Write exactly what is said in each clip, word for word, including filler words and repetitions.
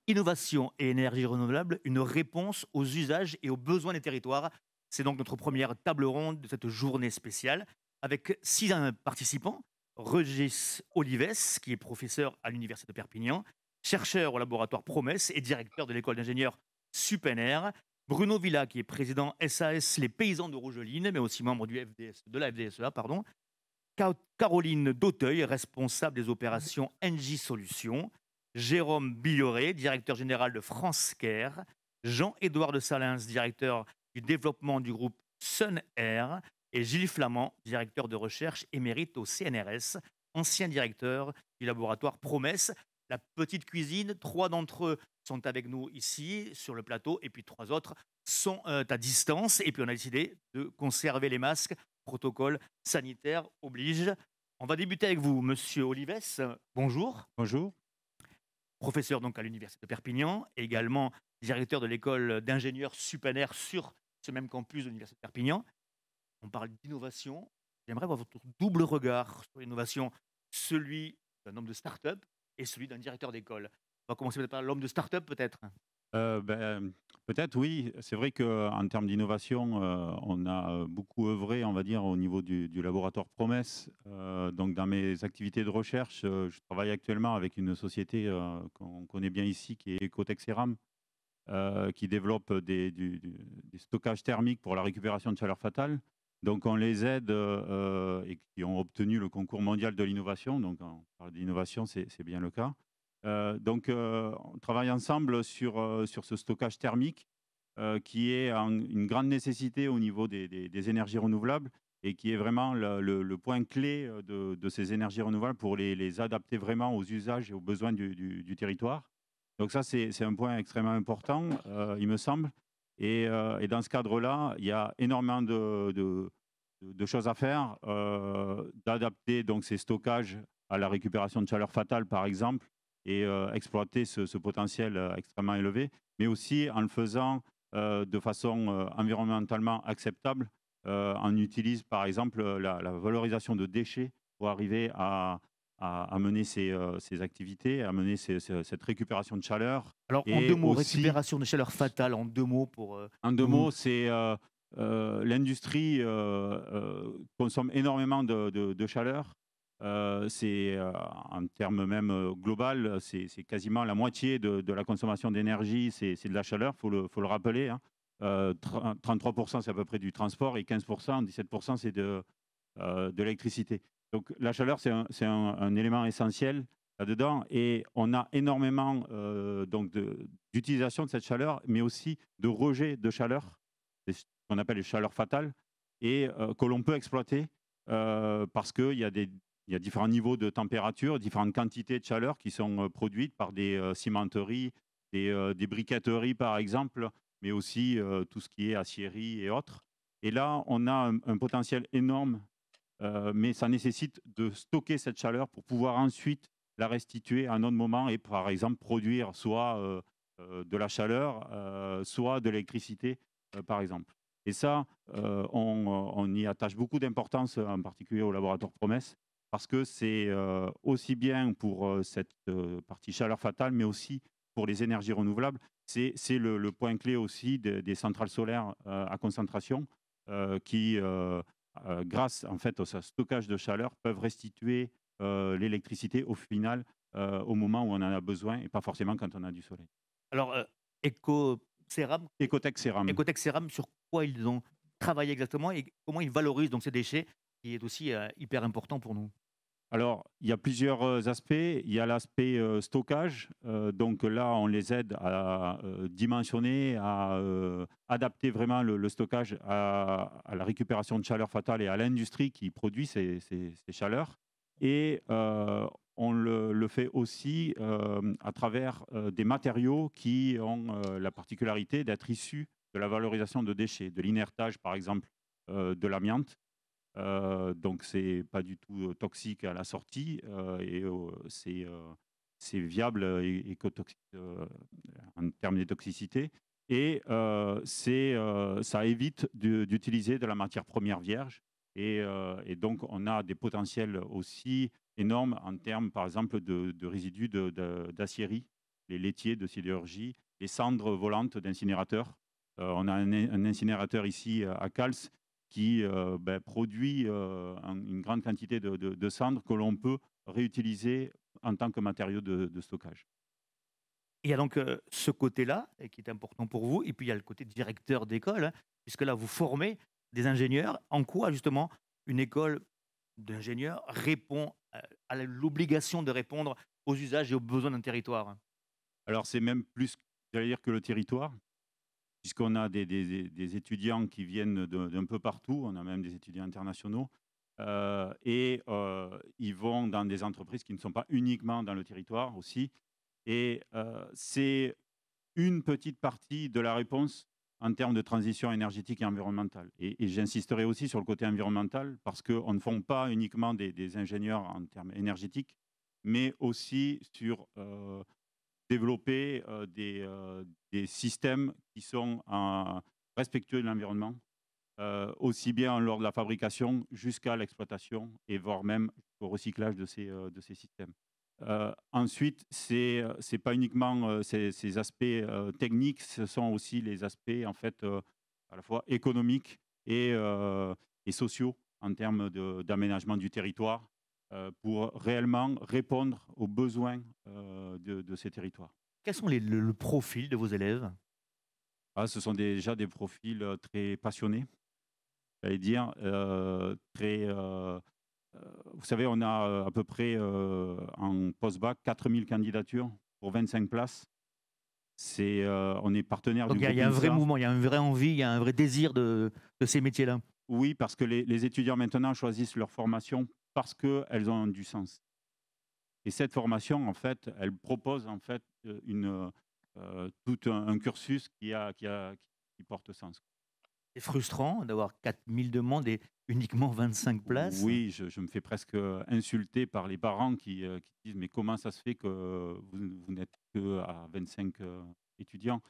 Innovation et énergie renouvelable, une réponse aux usages et aux besoins des territoires. C'est donc notre première table ronde de cette journée spéciale avec six euh, participants. Régis Olives, qui est professeur à l'Université de Perpignan, chercheur au laboratoire Promesse et directeur de l'école d'ingénieurs Supener. Bruno Villa, qui est président S A S Les Paysans de Rougeline, mais aussi membre du F D S, de la F D S E A, pardon. Ca- Caroline Dauteuil, responsable des opérations N J Solutions, Jérôme Billoré, directeur général de France Care, Jean-Édouard de Salins, directeur du développement du groupe Sun Air, et Gilles Flamand, directeur de recherche émérite au C N R S, ancien directeur du laboratoire Promesse. La petite cuisine, trois d'entre eux sont avec nous ici sur le plateau, et puis trois autres sont euh, à distance. Et puis on a décidé de conserver les masques, protocole sanitaire oblige. On va débuter avec vous, monsieur Olives. Bonjour, Bonjour. professeur donc à l'Université de Perpignan, et également directeur de l'école d'ingénieurs Supaner sur ce même campus de l'Université de Perpignan. On parle d'innovation. J'aimerais avoir votre double regard sur l'innovation, celui d'un homme de start-up et celui d'un directeur d'école. On va commencer peut-être par l'homme de start-up, peut-être. Heu, ben, peut-être oui. C'est vrai qu'en termes d'innovation, heu, on a, heu, beaucoup œuvré, on va dire, au niveau du du laboratoire Promesse. Heu, donc dans mes activités de recherche, heu, je travaille actuellement avec une société, heu, qu'on connaît bien ici, qui est Ecotech Ceram, heu, qui développe des du du des stockages thermiques pour la récupération de chaleur fatale. Donc on les aide, heu heu et qui ont obtenu le concours mondial de l'innovation. Donc on parle d'innovation, c'est c'est bien le cas. Heu, donc heu, on travaille ensemble sur, heu, sur ce stockage thermique, heu, qui est en une grande nécessité au niveau des des des énergies renouvelables et qui est vraiment le le le point clé, heu, de de ces énergies renouvelables pour les les adapter vraiment aux usages et aux besoins du du du territoire. Donc ça, c'est c'est un point extrêmement important, heu, il me semble et heu et dans ce cadre-là, il y a énormément de de de de choses à faire, heu, d'adapter donc ces stockages à la récupération de chaleur fatale, par exemple, et heu, exploiter ce ce potentiel, heu, extrêmement élevé, mais aussi en le faisant, heu, de façon, heu, environnementalement acceptable. Heu, on utilise, par exemple, la la valorisation de déchets pour arriver à à à mener ces, heu, ces activités, à mener ces ce cette récupération de chaleur Alors, en deux et mots, aussi, récupération de chaleur fatale, en deux mots pour euh, en deux que vous. mots, c'est, heu heu, l'industrie, heu heu, consomme énormément de de de chaleur. Heu, c'est, heu, en termes même, heu, global, c'est c'est quasiment la moitié de de la consommation d'énergie, c'est c'est de la chaleur, faut le faut le rappeler, hein. Heu, tren trente-trois pour cent, c'est à peu près du transport et quinze pour cent, dix-sept pour cent, c'est de, heu, de l'électricité. Donc la chaleur, c'est un c'est un un élément essentiel là-dedans et on a énormément, heu, donc de d'utilisation de cette chaleur, mais aussi de rejet de chaleur. C'est ce qu'on appelle les chaleurs fatales et heu, que l'on peut exploiter, heu, parce qu'il y a des il y a différents niveaux de température, différentes quantités de chaleur qui sont, heu, produites par des, heu, cimenteries, des, heu, des briqueteries, par exemple, mais aussi, heu, tout ce qui est aciérie et autres. Et là, on a un un potentiel énorme, heu, mais ça nécessite de stocker cette chaleur pour pouvoir ensuite la restituer à un autre moment et par exemple produire soit, heu heu, de la chaleur, heu, soit de l'électricité, heu, par exemple. Et ça, heu, on, heu, on y attache beaucoup d'importance, en particulier au laboratoire Promesse, parce que c'est, heu, aussi bien pour, heu, cette, heu, partie chaleur fatale, mais aussi pour les énergies renouvelables. C'est c'est le le point clé aussi de des centrales solaires, heu, à concentration, heu, qui, heu heu, grâce en fait au ce stockage de chaleur, peuvent restituer, heu, l'électricité au final, heu, au moment où on en a besoin et pas forcément quand on a du soleil. Alors, heu, Ecoceram Ecotech Ceram. Ecotech Ceram, sur quoi ils ont travaillé exactement et comment ils valorisent donc ces déchets, qui est aussi, heu, hyper important pour nous? Alors, il y a plusieurs, heu, aspects. Il y a l'aspect, heu, stockage, heu, donc là, on les aide à, heu, dimensionner, à, heu, adapter vraiment le le stockage à à la récupération de chaleur fatale et à l'industrie qui produit ces ces ces chaleurs et heu, on le le fait aussi, hem, à travers, heu, des matériaux qui ont, heu, la particularité d'être issus de la valorisation de déchets, de l'inertage, par exemple, heu, de l'amiante. Heu, donc c'est pas du tout, heu, toxique à la sortie, heu et heu, c'est, heu, c'est viable, heu, et écotoxique, heu, en termes de toxicité et heu, c'est, heu, ça évite de d'utiliser de la matière première vierge et heu et donc on a des potentiels aussi énormes en termes, par exemple, de de résidus de de d'aciérie les laitiers de sidérurgie, les cendres volantes d'incinérateurs. Euh, on a un, un incinérateur ici à Cals qui euh, ben, produit euh, un- une grande quantité de, de- de cendres que l'on peut réutiliser en tant que matériau de, de stockage. Il y a donc euh, ce côté-là, et qui est important pour vous, et puis il y a le côté directeur d'école, hein, puisque là, vous formez des ingénieurs. En quoi, justement, une école d'ingénieurs répond à à l'obligation de répondre aux usages et aux besoins d'un territoire? Alors c'est même plus, j'allais dire, que le territoire, puisqu'on a des, des- des étudiants qui viennent de- d'un peu partout, on a même des étudiants internationaux, euh, et euh, ils vont dans des entreprises qui ne sont pas uniquement dans le territoire aussi. Et euh, c'est une petite partie de la réponse en termes de transition énergétique et environnementale. Et, et j'insisterai aussi sur le côté environnemental, parce qu'on ne forme pas uniquement des, des ingénieurs en termes énergétiques, mais aussi sur euh, développer euh, des, euh, des systèmes qui sont euh, respectueux de l'environnement, euh, aussi bien lors de la fabrication jusqu'à l'exploitation et voire même au recyclage de ces, euh, de ces systèmes. Euh, ensuite, c'est n'est pas uniquement euh, ces, ces aspects euh, techniques, ce sont aussi les aspects en fait euh, à la fois économiques et, euh, et sociaux en termes de- d'aménagement du territoire euh, pour réellement répondre aux besoins euh, de, de ces territoires. Quels sont les, le, le profil de vos élèves? Ah, ce sont déjà des profils euh, très passionnés, j'allais dire, euh, très. Euh, euh, vous savez, on a euh, à peu près euh, en post-bac quatre mille candidatures pour vingt-cinq places. C'est, euh, on est partenaire Donc du il y, a il groupe y a un vrai INSA. mouvement, il y a une vraie envie, il y a un vrai désir de, de ces métiers-là. Oui, parce que les, les étudiants maintenant choisissent leur formation parce qu'elles ont du sens. Et cette formation, en fait, elle propose en fait euh, une, euh, tout un, un cursus qui, a, qui, a, qui porte sens. C'est frustrant d'avoir quatre mille demandes et uniquement vingt-cinq places. Oui, je, je me fais presque insulter par les parents qui, euh, qui disent mais comment ça se fait que vous, vous n'êtes que à vingt-cinq euh, étudiants.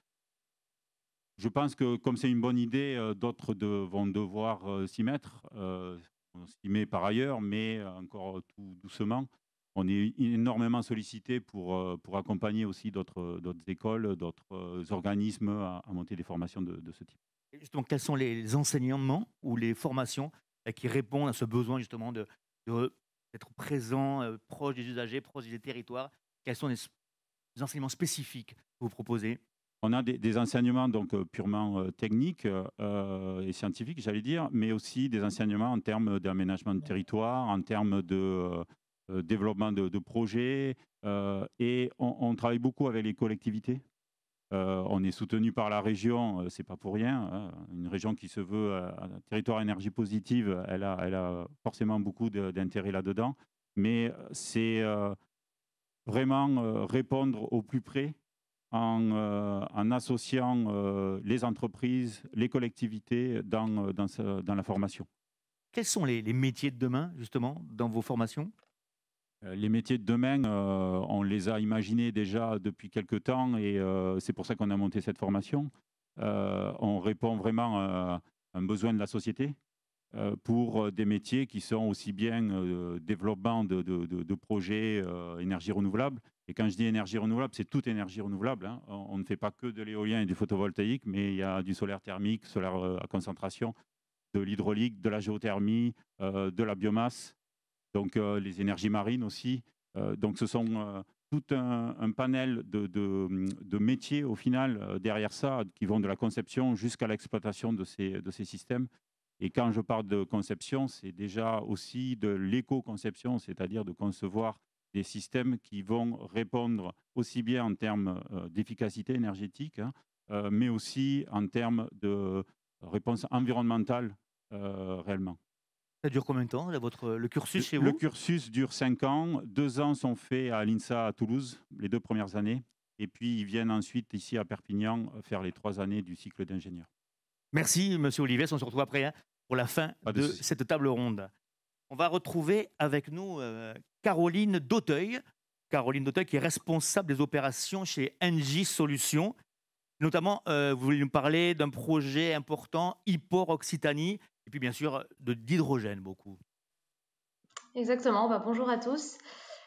Je pense que comme c'est une bonne idée, euh, d'autres de- vont devoir euh, s'y mettre. Euh, on s'y met par ailleurs, mais euh, encore tout doucement. On est énormément sollicité pour, euh, pour accompagner aussi d'autres d'autres écoles, d'autres euh, organismes à, à monter des formations de, de ce type. Et justement, quels sont les enseignements ou les formations euh, qui répondent à ce besoin justement de, de- d'être présent, euh, proche des usagers, proche des territoires? Quels sont les, s- les enseignements spécifiques que vous proposez? On a des, des enseignements donc euh, purement euh, techniques euh, et scientifiques, j'allais dire, mais aussi des enseignements en termes d'aménagement de territoire, en termes de euh, euh, développement de, de projets. Euh, et on, on travaille beaucoup avec les collectivités. Euh, on est soutenu par la région, euh, c'est pas pour rien, hein. Une région qui se veut euh, un territoire énergie positive, elle a, elle a forcément beaucoup de- d'intérêt là-dedans. Mais euh, c'est euh, vraiment euh, répondre au plus près en, euh, en associant euh, les entreprises, les collectivités dans, euh, dans, ce- dans la formation. Quels sont les, les métiers de demain justement dans vos formations? Euh, Les métiers de demain, euh, on les a imaginés déjà depuis quelques temps et euh, c'est pour ça qu'on a monté cette formation. Euh, on répond vraiment à un besoin de la société euh, pour euh, des métiers qui sont aussi bien euh, développement de, de- de- de projets euh, énergie renouvelable. Et quand je dis énergie renouvelable, c'est toute énergie renouvelable, hein. On, on ne fait pas que de l'éolien et du photovoltaïque, mais il y a du solaire thermique, solaire euh, à concentration, de l'hydraulique, de la géothermie, euh, de la biomasse, donc euh, les énergies marines aussi. Euh, donc ce sont euh, tout un, un panel de, de- de métiers au final euh, derrière ça, qui vont de la conception jusqu'à l'exploitation de ces, de ces systèmes. Et quand je parle de conception, c'est déjà aussi de l'éco-conception, c'est-à-dire de concevoir des systèmes qui vont répondre aussi bien en termes euh, d'efficacité énergétique, hein, euh, mais aussi en termes de réponse environnementale euh, réellement. Ça dure combien de temps là, votre, le cursus Le, chez le vous? cursus dure cinq ans. Deux ans sont faits à l'INSA à Toulouse, les deux premières années. Et puis, ils viennent ensuite ici à Perpignan faire les trois années du cycle d'ingénieur. Merci Monsieur Olivier, on se retrouve après hein, pour la fin Pas de de souci. cette table ronde. On va retrouver avec nous euh, Caroline Dauteuil. Caroline Dauteuil qui est responsable des opérations chez Engie Solutions. Notamment, euh, vous voulez nous parler d'un projet important, Hypor Occitanie, et puis bien sûr de d'hydrogène beaucoup. Exactement, bah, bonjour à tous.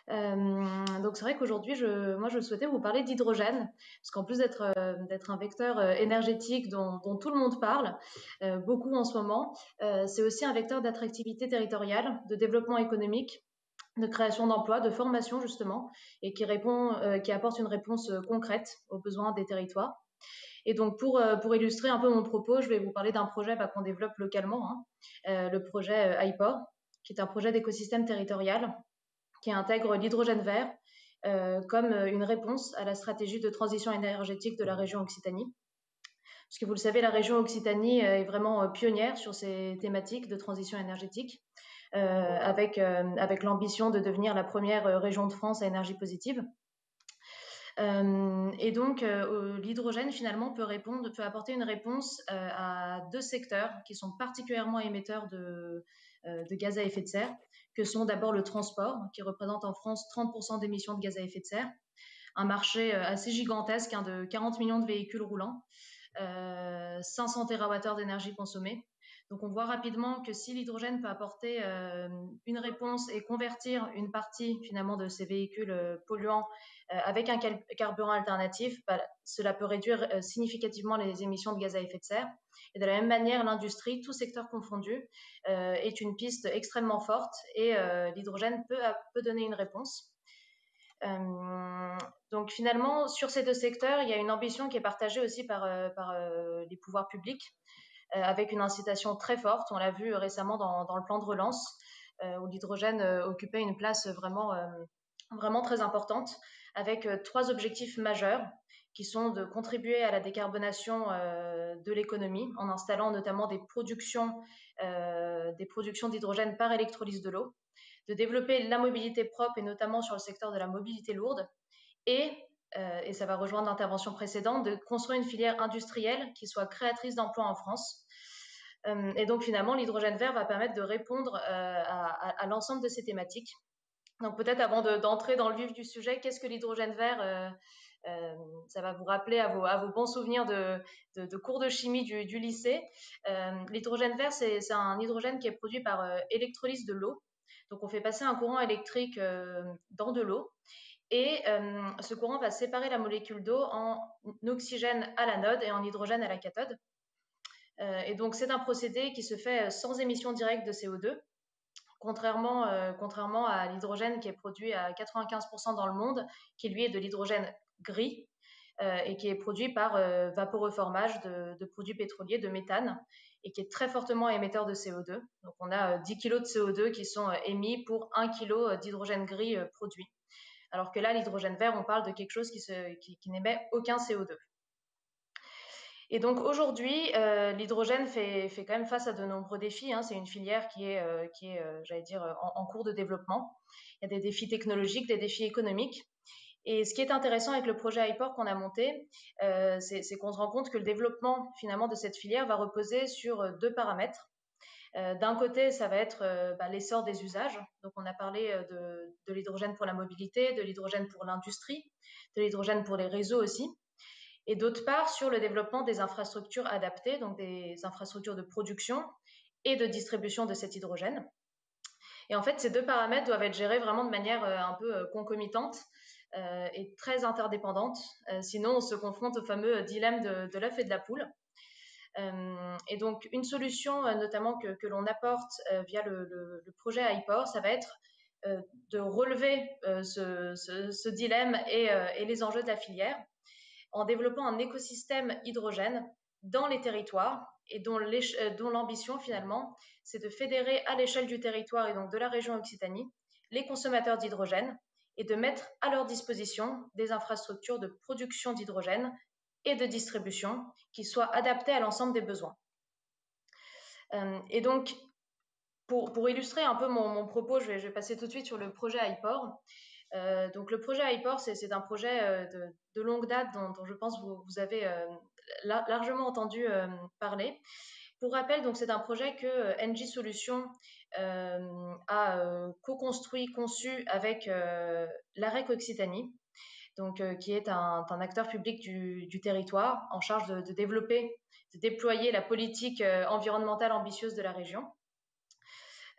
Euh, donc c'est vrai qu'aujourd'hui, je, moi, je souhaitais vous parler d'hydrogène, parce qu'en plus d'être euh, d'être un vecteur euh, énergétique dont, dont tout le monde parle, euh, beaucoup en ce moment, euh, c'est aussi un vecteur d'attractivité territoriale, de développement économique, de création d'emplois, de formation justement, et qui répond, euh, qui apporte une réponse euh, concrète aux besoins des territoires. Et donc pour, euh, pour illustrer un peu mon propos, je vais vous parler d'un projet bah, qu'on développe localement, hein, euh, le projet euh, iPort, qui est un projet d'écosystème territorial qui intègre l'hydrogène vert euh, comme une réponse à la stratégie de transition énergétique de la région Occitanie. Parce que vous le savez, la région Occitanie est vraiment pionnière sur ces thématiques de transition énergétique, euh, avec, euh, avec l'ambition de devenir la première région de France à énergie positive. Euh, et donc, euh, l'hydrogène, finalement, peut, répondre, peut apporter une réponse euh, à deux secteurs qui sont particulièrement émetteurs de, euh, de gaz à effet de serre, que sont d'abord le transport, qui représente en France trente pour cent d'émissions de gaz à effet de serre, un marché euh, assez gigantesque hein, de quarante millions de véhicules roulants, euh, cinq cents térawattheures d'énergie consommée. Donc on voit rapidement que si l'hydrogène peut apporter euh, une réponse et convertir une partie finalement de ces véhicules euh, polluants euh, avec un carburant alternatif, bah, cela peut réduire euh, significativement les émissions de gaz à effet de serre. Et de la même manière, l'industrie, tout secteur confondu, euh, est une piste extrêmement forte et euh, l'hydrogène peut, peut donner une réponse. Euh, donc finalement, sur ces deux secteurs, il y a une ambition qui est partagée aussi par, euh, par euh, les pouvoirs publics, euh, avec une incitation très forte. On l'a vu récemment dans, dans le plan de relance, euh, où l'hydrogène euh, occupait une place vraiment, euh, vraiment très importante, avec euh, trois objectifs majeurs qui sont de contribuer à la décarbonation euh, de l'économie en installant notamment des productions, euh, des productions d'hydrogène par électrolyse de l'eau, de développer la mobilité propre et notamment sur le secteur de la mobilité lourde et, euh, et ça va rejoindre l'intervention précédente, de construire une filière industrielle qui soit créatrice d'emplois en France. Euh, et donc finalement, l'hydrogène vert va permettre de répondre euh, à, à, à l'ensemble de ces thématiques. Donc peut-être avant de, d'entrer dans le vif du sujet, qu'est-ce que l'hydrogène vert euh, euh, ça va vous rappeler à vos, à vos bons souvenirs de, de, de cours de chimie du, du lycée. Euh, l'hydrogène vert, c'est, c'est un hydrogène qui est produit par euh, électrolyse de l'eau. Donc on fait passer un courant électrique euh, dans de l'eau. Et euh, ce courant va séparer la molécule d'eau en oxygène à l'anode et en hydrogène à la cathode. Euh, et donc c'est un procédé qui se fait sans émission directe de C O deux, contrairement, euh, contrairement à l'hydrogène qui est produit à quatre-vingt-quinze pour cent dans le monde, qui lui est de l'hydrogène gris euh, et qui est produit par euh, vaporeformage de, de produits pétroliers, de méthane, et qui est très fortement émetteur de C O deux. Donc on a euh, dix kilos de C O deux qui sont euh, émis pour un kilo d'hydrogène gris euh, produit. Alors que là, l'hydrogène vert, on parle de quelque chose qui, se, qui, qui n'émet aucun C O deux. Et donc aujourd'hui, euh, l'hydrogène fait, fait quand même face à de nombreux défis. Hein. C'est une filière qui est, euh, qui est euh, j'allais dire, en, en cours de développement. Il y a des défis technologiques, des défis économiques. Et ce qui est intéressant avec le projet iPort qu'on a monté, euh, c'est, c'est qu'on se rend compte que le développement finalement de cette filière va reposer sur deux paramètres. Euh, d'un côté, ça va être euh, bah, l'essor des usages. Donc, on a parlé euh, de, de l'hydrogène pour la mobilité, de l'hydrogène pour l'industrie, de l'hydrogène pour les réseaux aussi. Et d'autre part, sur le développement des infrastructures adaptées, donc des infrastructures de production et de distribution de cet hydrogène. Et en fait, ces deux paramètres doivent être gérés vraiment de manière euh, un peu euh, concomitante euh, et très interdépendante. Euh, sinon, on se confronte au fameux dilemme de, de l'œuf et de la poule. Euh, et donc, une solution euh, notamment que, que l'on apporte euh, via le, le, le projet iPort, ça va être euh, de relever euh, ce, ce, ce dilemme et, euh, et les enjeux de la filière en développant un écosystème hydrogène dans les territoires et dont, euh, dont l'ambition finalement, c'est de fédérer à l'échelle du territoire et donc de la région Occitanie les consommateurs d'hydrogène et de mettre à leur disposition des infrastructures de production d'hydrogène et de distribution qui soient adaptées à l'ensemble des besoins. Euh, et donc, pour, pour, illustrer un peu mon, mon propos, je vais, je vais, passer tout de suite sur le projet iPort. Euh, donc, le projet iPort, c'est, c'est un projet euh, de, de longue date dont, dont je pense vous, vous avez euh, la, largement entendu euh, parler. Pour rappel, donc, c'est un projet que euh, Engie Solutions euh, a euh, co-construit, conçu avec euh, l'A R E C Occitanie, donc, euh, qui est un, un acteur public du, du territoire en charge de, de développer, de déployer la politique euh, environnementale ambitieuse de la région.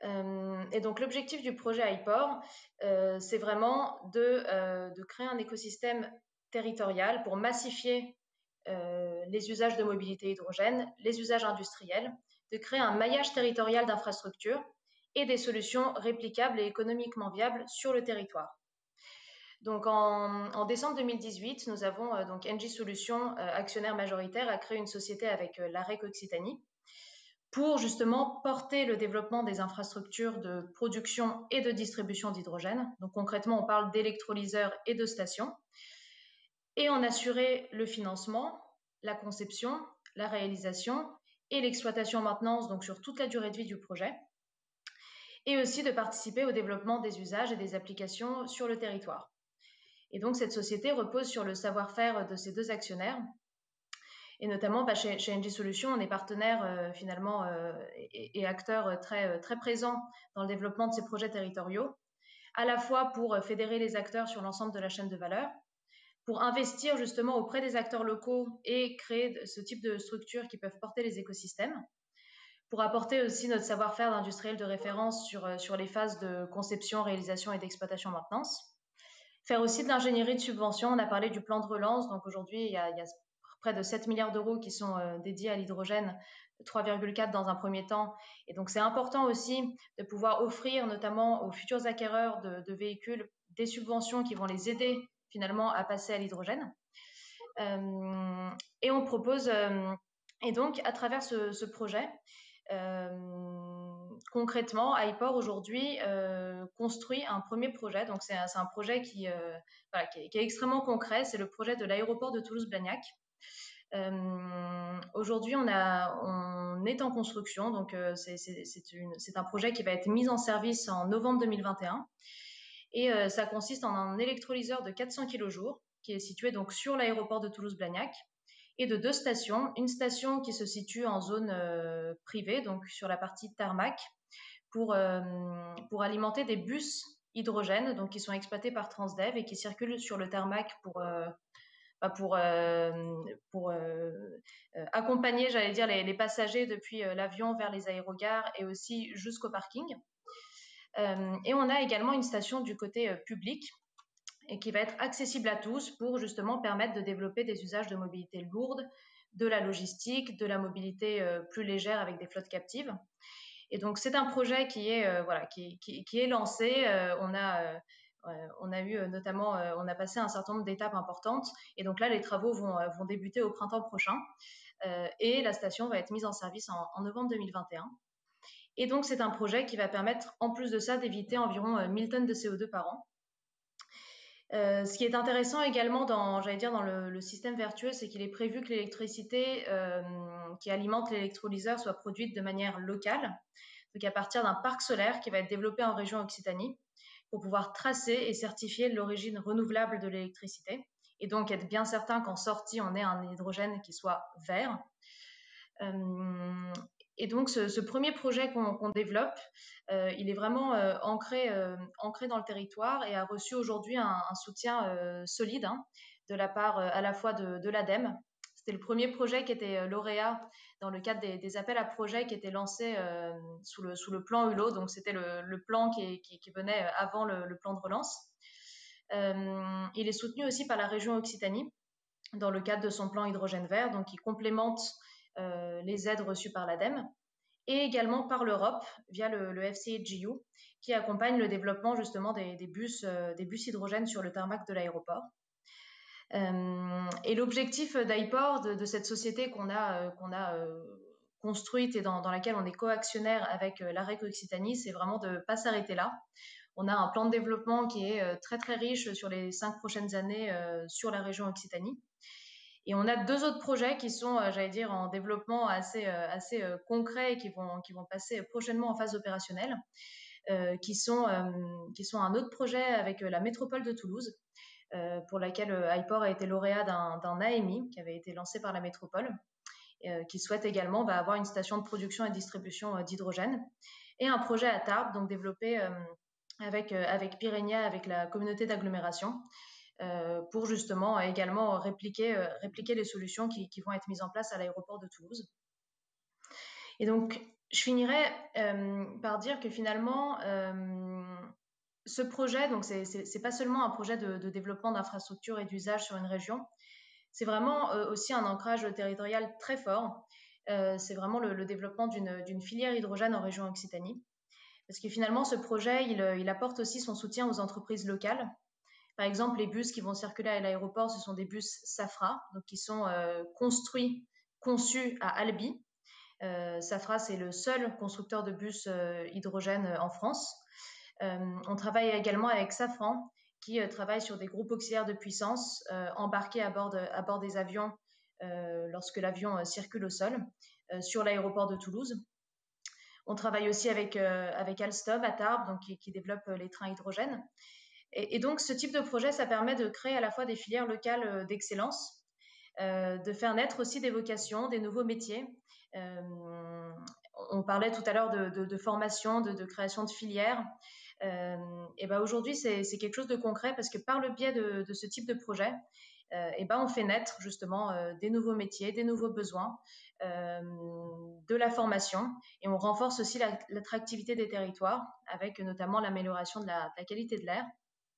Euh, et donc l'objectif du projet HyPort, euh, c'est vraiment de, euh, de créer un écosystème territorial pour massifier euh, les usages de mobilité hydrogène, les usages industriels, de créer un maillage territorial d'infrastructures et des solutions réplicables et économiquement viables sur le territoire. Donc en, en décembre deux mille dix-huit, nous avons euh, donc Engie Solutions, euh, actionnaire majoritaire, a créé une société avec euh, l'AREC Occitanie pour justement porter le développement des infrastructures de production et de distribution d'hydrogène. Donc concrètement, on parle d'électrolyseurs et de stations, et en assurer le financement, la conception, la réalisation et l'exploitation maintenance, donc sur toute la durée de vie du projet, et aussi de participer au développement des usages et des applications sur le territoire. Et donc cette société repose sur le savoir-faire de ces deux actionnaires. Et notamment, bah, chez, chez Engie Solutions, on est partenaire euh, finalement euh, et, et acteur très, très présent dans le développement de ces projets territoriaux, à la fois pour fédérer les acteurs sur l'ensemble de la chaîne de valeur, pour investir justement auprès des acteurs locaux et créer ce type de structures qui peuvent porter les écosystèmes, pour apporter aussi notre savoir-faire d'industriel de référence sur, sur les phases de conception, réalisation et d'exploitation maintenance. Faire aussi de l'ingénierie de subvention. On a parlé du plan de relance. Donc aujourd'hui, il y a, il y a près de sept milliards d'euros qui sont euh, dédiés à l'hydrogène, trois virgule quatre dans un premier temps. Et donc c'est important aussi de pouvoir offrir notamment aux futurs acquéreurs de, de véhicules des subventions qui vont les aider finalement à passer à l'hydrogène. Euh, et on propose, euh, et donc à travers ce, ce projet, euh, concrètement, HyPort aujourd'hui euh, construit un premier projet. Donc c'est un, un projet qui, euh, voilà, qui, est, qui est extrêmement concret. C'est le projet de l'aéroport de Toulouse-Blagnac. Euh, aujourd'hui, on, on est en construction. Donc euh, c'est un projet qui va être mis en service en novembre deux mille vingt et un. Et euh, ça consiste en un électrolyseur de quatre cents kilojoule qui est situé donc sur l'aéroport de Toulouse-Blagnac, et de deux stations. Une station qui se situe en zone euh, privée, donc sur la partie tarmac, pour, euh, pour alimenter des bus hydrogène, donc qui sont exploités par Transdev et qui circulent sur le tarmac pour, euh, pour, euh, pour euh, accompagner, j'allais dire, les, les passagers depuis euh, l'avion vers les aérogares et aussi jusqu'au parking. Euh, et on a également une station du côté euh, public et qui va être accessible à tous pour justement permettre de développer des usages de mobilité lourde, de la logistique, de la mobilité euh, plus légère avec des flottes captives. Et donc c'est un projet qui est euh, voilà qui, qui, qui est lancé. Euh, on a euh, on a eu notamment euh, on a passé un certain nombre d'étapes importantes et donc là les travaux vont euh, vont débuter au printemps prochain euh, et la station va être mise en service en, en novembre deux mille vingt et un. Et donc c'est un projet qui va permettre en plus de ça d'éviter environ euh, mille tonnes de C O deux par an. Euh, ce qui est intéressant également dans, j'allais dire, dans le, le système vertueux, c'est qu'il est prévu que l'électricité euh, qui alimente l'électrolyseur soit produite de manière locale, donc à partir d'un parc solaire qui va être développé en région Occitanie, pour pouvoir tracer et certifier l'origine renouvelable de l'électricité, et donc être bien certain qu'en sortie, on ait un hydrogène qui soit vert. Euh, et donc, ce, ce premier projet qu'on qu'on développe, euh, il est vraiment euh, ancré, euh, ancré dans le territoire et a reçu aujourd'hui un, un soutien euh, solide hein, de la part euh, à la fois de, de l'ADEME. C'était le premier projet qui était lauréat dans le cadre des, des appels à projets qui étaient lancés euh, sous, le, sous le plan Hulot. Donc, c'était le, le plan qui, qui, qui venait avant le, le plan de relance. Euh, il est soutenu aussi par la région Occitanie dans le cadre de son plan hydrogène vert, donc qui complémente euh, les aides reçues par l'ADEME, et également par l'Europe via le, le F C H G U qui accompagne le développement justement des, des, bus, euh, des bus hydrogène sur le tarmac de l'aéroport. Euh, et l'objectif d'HyPort, de, de cette société qu'on a, euh, qu'on a euh, construite et dans, dans laquelle on est coactionnaire avec euh, l'AREC Occitanie, c'est vraiment de ne pas s'arrêter là. On a un plan de développement qui est euh, très très riche sur les cinq prochaines années euh, sur la région Occitanie. Et on a deux autres projets qui sont, euh, j'allais dire, en développement assez, euh, assez euh, concrets et qui vont, qui vont passer prochainement en phase opérationnelle, euh, qui, sont, euh, qui sont un autre projet avec la métropole de Toulouse, euh, pour laquelle euh, HyPort a été lauréat d'un A M I qui avait été lancé par la métropole, euh, qui souhaite également bah, avoir une station de production et distribution euh, d'hydrogène, et un projet à Tarbes, donc développé euh, avec, euh, avec Pyrénia, avec la communauté d'agglomération, Euh, pour justement euh, également répliquer, euh, répliquer les solutions qui, qui vont être mises en place à l'aéroport de Toulouse. Et donc, je finirai euh, par dire que finalement, euh, ce projet, donc c'est, c'est, c'est pas seulement un projet de, de développement d'infrastructures et d'usage sur une région, c'est vraiment euh, aussi un ancrage territorial très fort. Euh, c'est vraiment le, le développement d'une, d'une filière hydrogène en région Occitanie. Parce que finalement, ce projet, il, il apporte aussi son soutien aux entreprises locales. Par exemple, les bus qui vont circuler à l'aéroport, ce sont des bus Safra, donc qui sont euh, construits, conçus à Albi. Euh, Safra, c'est le seul constructeur de bus euh, hydrogène en France. Euh, on travaille également avec Safran, qui euh, travaille sur des groupes auxiliaires de puissance euh, embarqués à bord, de, à bord des avions euh, lorsque l'avion euh, circule au sol, euh, sur l'aéroport de Toulouse. On travaille aussi avec, euh, avec Alstom à Tarbes, donc, qui, qui développe les trains hydrogène. Et, et donc, ce type de projet, ça permet de créer à la fois des filières locales d'excellence, euh, de faire naître aussi des vocations, des nouveaux métiers. Euh, on parlait tout à l'heure de, de, de formation, de, de création de filières. Euh, et ben aujourd'hui, c'est, c'est quelque chose de concret parce que par le biais de, de ce type de projet, euh, et ben on fait naître justement euh, des nouveaux métiers, des nouveaux besoins, euh, de la formation, et on renforce aussi la, l'attractivité des territoires avec notamment l'amélioration de la, de la qualité de l'air.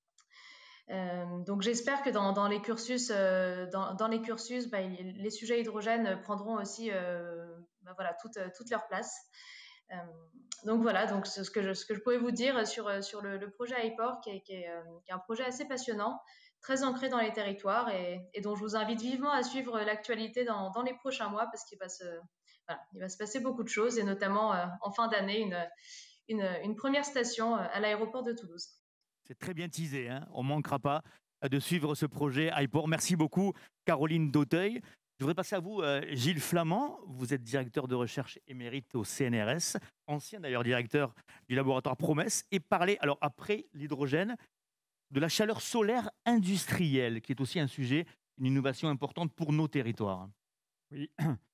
Euh, donc j'espère que dans, dans les cursus, euh, dans, dans les cursus, bah, les sujets hydrogène prendront aussi euh, bah, voilà, toute, toute leur place. Euh, donc voilà, donc ce que je, ce que je pouvais vous dire sur, sur le, le projet HyPort, qui est, qui, est, qui est un projet assez passionnant, très ancré dans les territoires, et, et dont je vous invite vivement à suivre l'actualité dans, dans les prochains mois, parce qu'il va se, voilà, il va se passer beaucoup de choses, et notamment euh, en fin d'année, une, une, une première station à l'aéroport de Toulouse. C'est très bien teasé, hein, on ne manquera pas de suivre ce projet HyPort. Merci beaucoup, Caroline Dauteuil. Je voudrais passer à vous, euh, Gilles Flamand. Vous êtes directeur de recherche émérite au C N R S, ancien d'ailleurs directeur du laboratoire Promesse, et parler, alors après l'hydrogène, de la chaleur solaire industrielle, qui est aussi un sujet, une innovation importante pour nos territoires. Oui.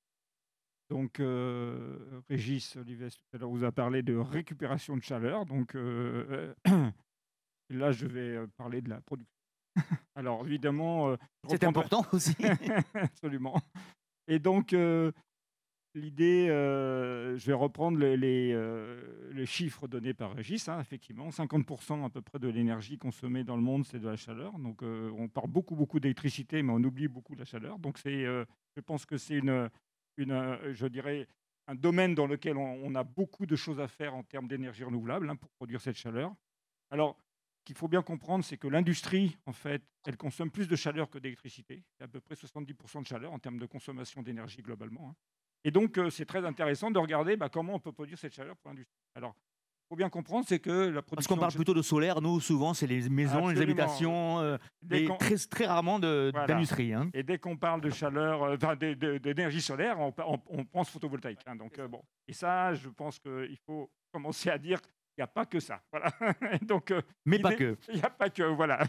Donc, euh, Régis Olives tout à l'heure vous a parlé de récupération de chaleur. Donc, euh, là, je vais parler de la production. Alors, évidemment... Euh, c'est important aussi. Absolument. Et donc, euh, l'idée, euh, je vais reprendre les, les, euh, les chiffres donnés par Régis. Hein, effectivement, cinquante pour cent à peu près de l'énergie consommée dans le monde, c'est de la chaleur. Donc, euh, on parle beaucoup, beaucoup d'électricité, mais on oublie beaucoup de la chaleur. Donc, c'est, euh, je pense que c'est une, une, je dirais, un domaine dans lequel on, on a beaucoup de choses à faire en termes d'énergie renouvelable hein, pour produire cette chaleur. Alors, ce qu'il faut bien comprendre, c'est que l'industrie, en fait, elle consomme plus de chaleur que d'électricité. C'est à peu près soixante-dix pour cent de chaleur en termes de consommation d'énergie globalement. Hein. Et donc, euh, c'est très intéressant de regarder bah, comment on peut produire cette chaleur pour l'industrie. Alors, il faut bien comprendre, c'est que la production... Parce qu'on parle plutôt de solaire, nous, souvent, c'est les maisons, Absolument. Les habitations, euh, et très, très rarement de, voilà. d'industrie. Hein. Et dès qu'on parle de chaleur, euh, enfin, de, de, d'énergie solaire, on, on, on pense photovoltaïque. Hein, donc, euh, bon. Et ça, je pense qu'il faut commencer à dire qu'il n'y a pas que ça. Voilà. donc, euh, Mais pas que. Il n'y a pas que, voilà.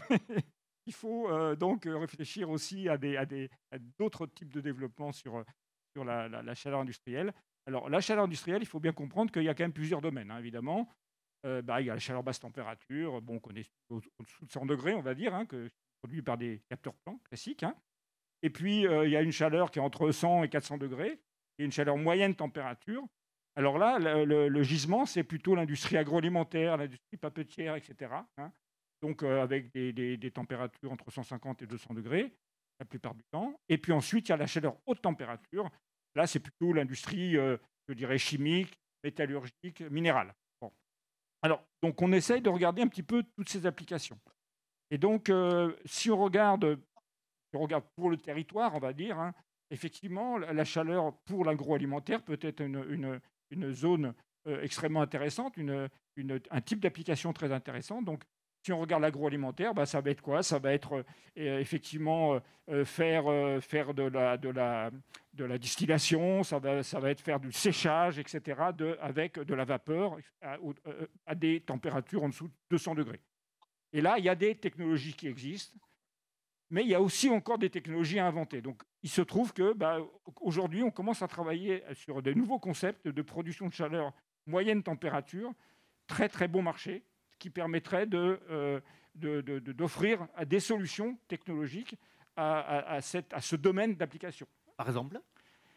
Il faut euh, donc réfléchir aussi à, des, à, des, à d'autres types de développement sur... sur la, la, la chaleur industrielle. Alors, la chaleur industrielle, il faut bien comprendre qu'il y a quand même plusieurs domaines, hein, évidemment. Euh, bah, il y a la chaleur basse température, bon, qu'on est au-dessous de cent degrés, on va dire, hein, que produit par des capteurs plans classiques. Hein. Et puis, euh, il y a une chaleur qui est entre cent et quatre cents degrés, et une chaleur moyenne température. Alors là, le, le, le gisement, c'est plutôt l'industrie agroalimentaire, l'industrie papetière, et cetera. Hein. Donc, euh, avec des, des, des températures entre cent cinquante et deux cents degrés, la plupart du temps. Et puis ensuite, il y a la chaleur haute température. Là, c'est plutôt l'industrie, euh, je dirais, chimique, métallurgique, minérale. Bon. Alors, donc, on essaye de regarder un petit peu toutes ces applications. Et donc, euh, si on regarde, si on regarde pour le territoire, on va dire, hein, effectivement, la chaleur pour l'agroalimentaire peut être une, une, une zone euh, extrêmement intéressante, une, une, un type d'application très intéressant. Donc, si on regarde l'agroalimentaire, bah, ça va être quoi? Ça va être euh, effectivement euh, faire, euh, faire de, la, de, la, de la distillation, ça va, ça va être faire du séchage, et cetera, de, avec de la vapeur à, à des températures en dessous de deux cents degrés. Et là, il y a des technologies qui existent, mais il y a aussi encore des technologies à inventer. Donc, il se trouve que bah, aujourd'hui, on commence à travailler sur de nouveaux concepts de production de chaleur moyenne température, très très bon marché, qui permettrait de, euh, de, de, de, d'offrir des solutions technologiques à, à, à, cette, à ce domaine d'application. Par exemple ?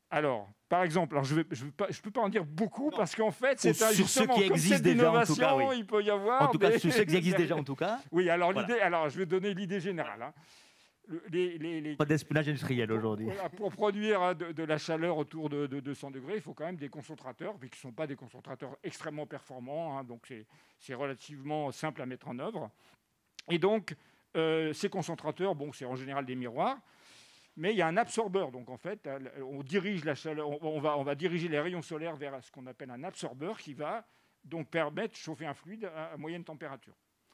Alors, par exemple, alors je ne je peux pas en dire beaucoup Non. parce qu'en fait, Ou c'est un, sur ceux justement qui comme existent c'est déjà, en tout cas, d'innovation, oui. il peut y avoir. En tout cas, des- sur ceux qui existent déjà, en tout cas, Oui, alors voilà. l'idée, alors je vais donner l'idée générale. hein. Le- les- les- les- Pas d'espionnage industriel aujourd'hui. Voilà, pour produire hein, de, de la chaleur autour de, de deux cents degrés, il faut quand même des concentrateurs, mais qui ne sont pas des concentrateurs extrêmement performants. hein, donc, c'est c'est relativement simple à mettre en œuvre. Et donc, euh, ces concentrateurs, bon, c'est en général des miroirs, mais il y a un absorbeur. Donc, en fait, on dirige la chaleur, on, on va, on va diriger les rayons solaires vers ce qu'on appelle un absorbeur qui va donc permettre de chauffer un fluide à, à moyenne température.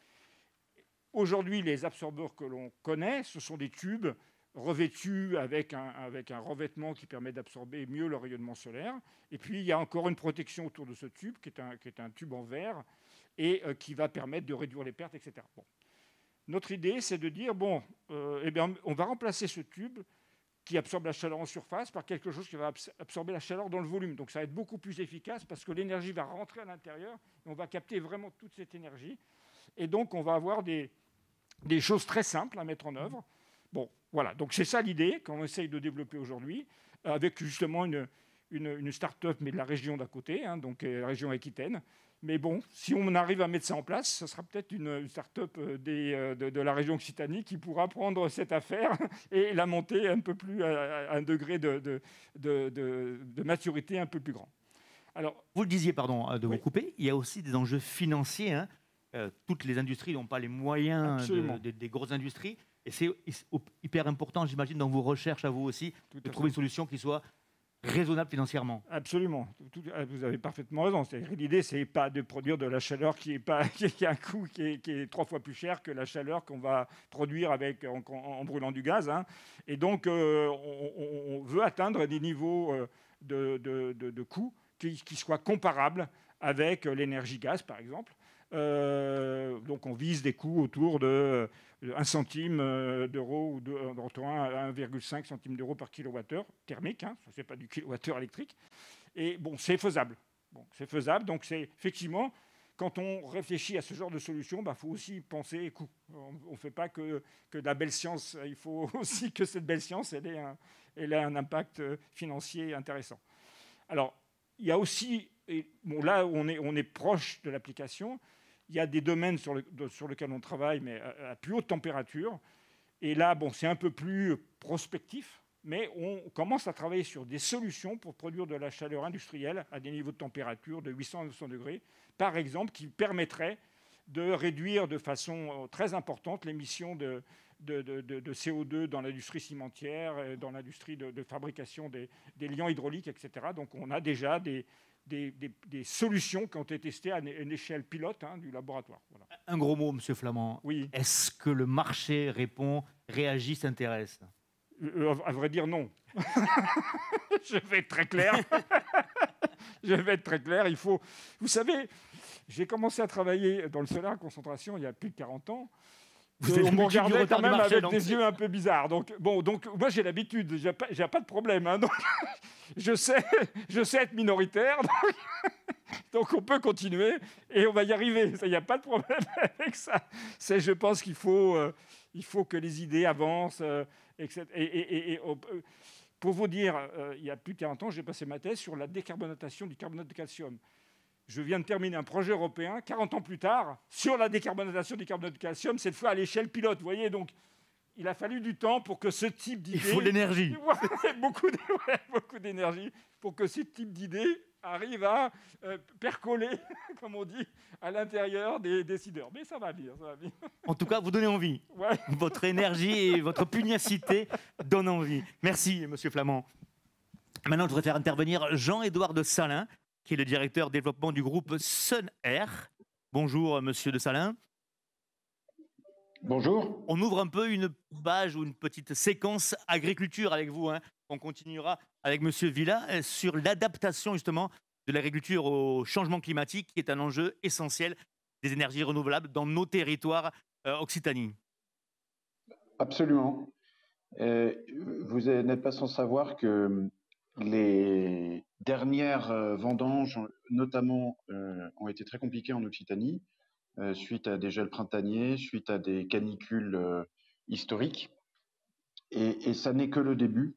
Aujourd'hui, les absorbeurs que l'on connaît, ce sont des tubes revêtus avec un, avec un revêtement qui permet d'absorber mieux le rayonnement solaire. Et puis, il y a encore une protection autour de ce tube, qui est un, qui est un tube en verre, et euh, qui va permettre de réduire les pertes, et cetera. Bon. Notre idée, c'est de dire, bon, euh, eh bien, on va remplacer ce tube qui absorbe la chaleur en surface par quelque chose qui va absorber la chaleur dans le volume. Donc, ça va être beaucoup plus efficace parce que l'énergie va rentrer à l'intérieur et on va capter vraiment toute cette énergie. Et donc, on va avoir des des choses très simples à mettre en œuvre. Bon, voilà. Donc, c'est ça l'idée qu'on essaye de développer aujourd'hui, avec justement une, une, une start-up, mais de la région d'à côté, hein, donc euh, la région Aquitaine. Mais bon, si on arrive à mettre ça en place, ce sera peut-être une, une start-up des, euh, de, de la région Occitanie qui pourra prendre cette affaire et la monter un peu plus à, à un degré de, de, de, de, de maturité un peu plus grand. Alors, vous le disiez, pardon de oui. vous couper, il y a aussi des enjeux financiers. Hein. Euh, toutes les industries n'ont pas les moyens de, de, des grosses industries. Et c'est hyper important, j'imagine, dans vos recherches à vous aussi, Tout de à trouver fait. une solution qui soit raisonnable financièrement. Absolument. Tout, vous avez parfaitement raison. L'idée, ce n'est pas de produire de la chaleur qui, est pas, qui a un coût qui est, qui est trois fois plus cher que la chaleur qu'on va produire avec, en, en brûlant du gaz. Hein. Et donc, euh, on, on veut atteindre des niveaux de, de, de, de coûts qui, qui soient comparables avec l'énergie gaz, par exemple. Euh, donc on vise des coûts autour de un centime d'euro ou de, entre un à un virgule cinq centime d'euro par kilowattheure thermique, hein, ça c'est pas du kilowattheure électrique. Et bon, c'est faisable. Bon, c'est faisable. Donc c'est effectivement, quand on réfléchit à ce genre de solution, il bah, faut aussi penser coût. On ne fait pas que, que de la belle science. Il faut aussi que cette belle science elle ait un, elle ait un impact financier intéressant. Alors il y a aussi, et bon là on est, on est proche de l'application. Il y a des domaines sur, le, sur lesquels on travaille, mais à, à plus haute température. Et là, bon, c'est un peu plus prospectif, mais on commence à travailler sur des solutions pour produire de la chaleur industrielle à des niveaux de température de huit cents à neuf cents degrés, par exemple, qui permettraient de réduire de façon très importante l'émission de, de, de, de C O deux dans l'industrie cimentière, dans l'industrie de, de fabrication des, des liants hydrauliques, et cetera. Donc, on a déjà des... Des, des, des solutions qui ont été testées à une échelle pilote hein, du laboratoire. Voilà. Un gros mot, Monsieur Flamand. Oui. Est-ce que le marché répond, réagit, s'intéresse ? euh, À vrai dire, non. Je vais être très clair. Je vais être très clair. Il faut... Vous savez, j'ai commencé à travailler dans le solaire à concentration il y a plus de quarante ans. Vous on me regardait quand même marché, avec des yeux un peu bizarres. Donc, bon, donc moi, j'ai l'habitude. J'ai pas, j'ai pas de problème. Hein, donc, je sais, je sais être minoritaire. Donc, donc, on peut continuer et on va y arriver. Il n'y a pas de problème avec ça. C'est, je pense qu'il faut, euh, il faut que les idées avancent. Euh, et, et, et, et on, pour vous dire, euh, il y a plus de quarante ans, j'ai passé ma thèse sur la décarbonatation du carbonate de calcium. Je viens de terminer un projet européen, quarante ans plus tard, sur la décarbonatation du carbonate de calcium, cette fois à l'échelle pilote. Vous voyez, donc, il a fallu du temps pour que ce type d'idée... Il faut de l'énergie. Ouais, beaucoup, de, ouais, beaucoup d'énergie pour que ce type d'idée arrive à euh, percoler, comme on dit, à l'intérieur des décideurs. Mais ça va venir, ça va venir. En tout cas, vous donnez envie. Ouais. Votre énergie et votre pugnacité donnent envie. Merci, Monsieur Flamand. Maintenant, je voudrais faire intervenir Jean-Édouard de Salin, qui est le directeur développement du groupe Sunair. Bonjour, Monsieur de Salin. Bonjour. On ouvre un peu une page ou une petite séquence agriculture avec vous. Hein. On continuera avec Monsieur Villa sur l'adaptation justement de l'agriculture au changement climatique, qui est un enjeu essentiel des énergies renouvelables dans nos territoires euh, Occitanie. Absolument. Euh, vous n'êtes pas sans savoir que les dernières euh, vendanges, notamment, euh, ont été très compliquées en Occitanie, euh, suite à des gels printaniers, suite à des canicules euh, historiques. Et, et ça n'est que le début.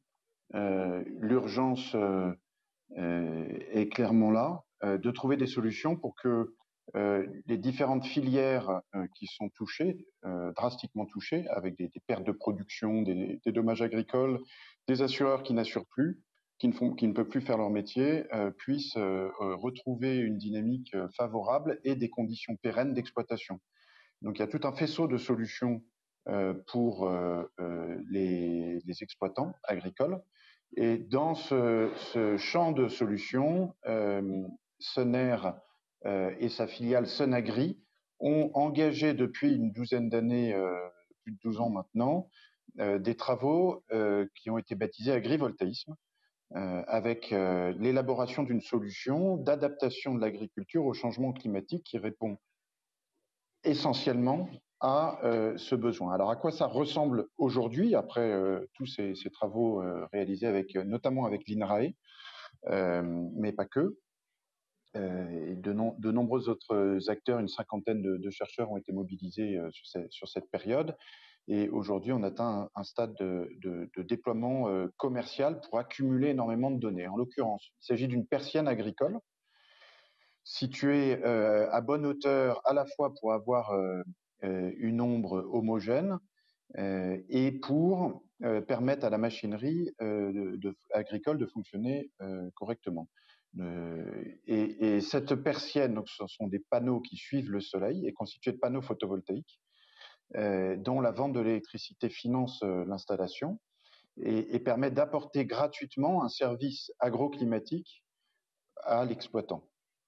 Euh, l'urgence euh, euh, est clairement là, euh, de trouver des solutions pour que euh, les différentes filières euh, qui sont touchées, euh, drastiquement touchées, avec des, des pertes de production, des, des dommages agricoles, des assureurs qui n'assurent plus, qui ne, font, qui ne peuvent plus faire leur métier, euh, puissent euh, retrouver une dynamique favorable et des conditions pérennes d'exploitation. Donc il y a tout un faisceau de solutions euh, pour euh, euh, les, les exploitants agricoles. Et dans ce, ce champ de solutions, euh, Sener euh, et sa filiale Senagri ont engagé depuis une douzaine d'années, euh, plus de douze ans maintenant, euh, des travaux euh, qui ont été baptisés agrivoltaïsme, euh, avec euh, l'élaboration d'une solution d'adaptation de l'agriculture au changement climatique qui répond essentiellement à euh, ce besoin. Alors à quoi ça ressemble aujourd'hui, après euh, tous ces, ces travaux euh, réalisés avec, notamment avec l'INRAE, euh, mais pas que. Euh, et de, non, de nombreux autres acteurs, une cinquantaine de, de chercheurs ont été mobilisés euh, sur, ces, sur cette période. Et aujourd'hui, on atteint un, un stade de, de, de déploiement euh, commercial pour accumuler énormément de données. En l'occurrence, il s'agit d'une persienne agricole située euh, à bonne hauteur à la fois pour avoir euh, euh, une ombre homogène euh, et pour euh, permettre à la machinerie euh, de, de, agricole de fonctionner euh, correctement. Euh, et, et cette persienne, donc ce sont des panneaux qui suivent le soleil, est constituée de panneaux photovoltaïques euh, dont la vente de l'électricité finance euh, l'installation et, et permet d'apporter gratuitement un service agroclimatique à l'exploitant.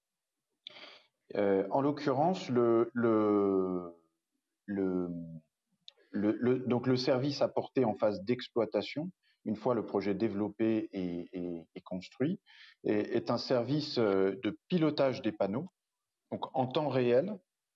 Euh, en l'occurrence, le, le, le, le, le, donc le service apporté en phase d'exploitation, une fois le projet développé et, et, et construit, est, est un service de pilotage des panneaux. Donc en temps réel,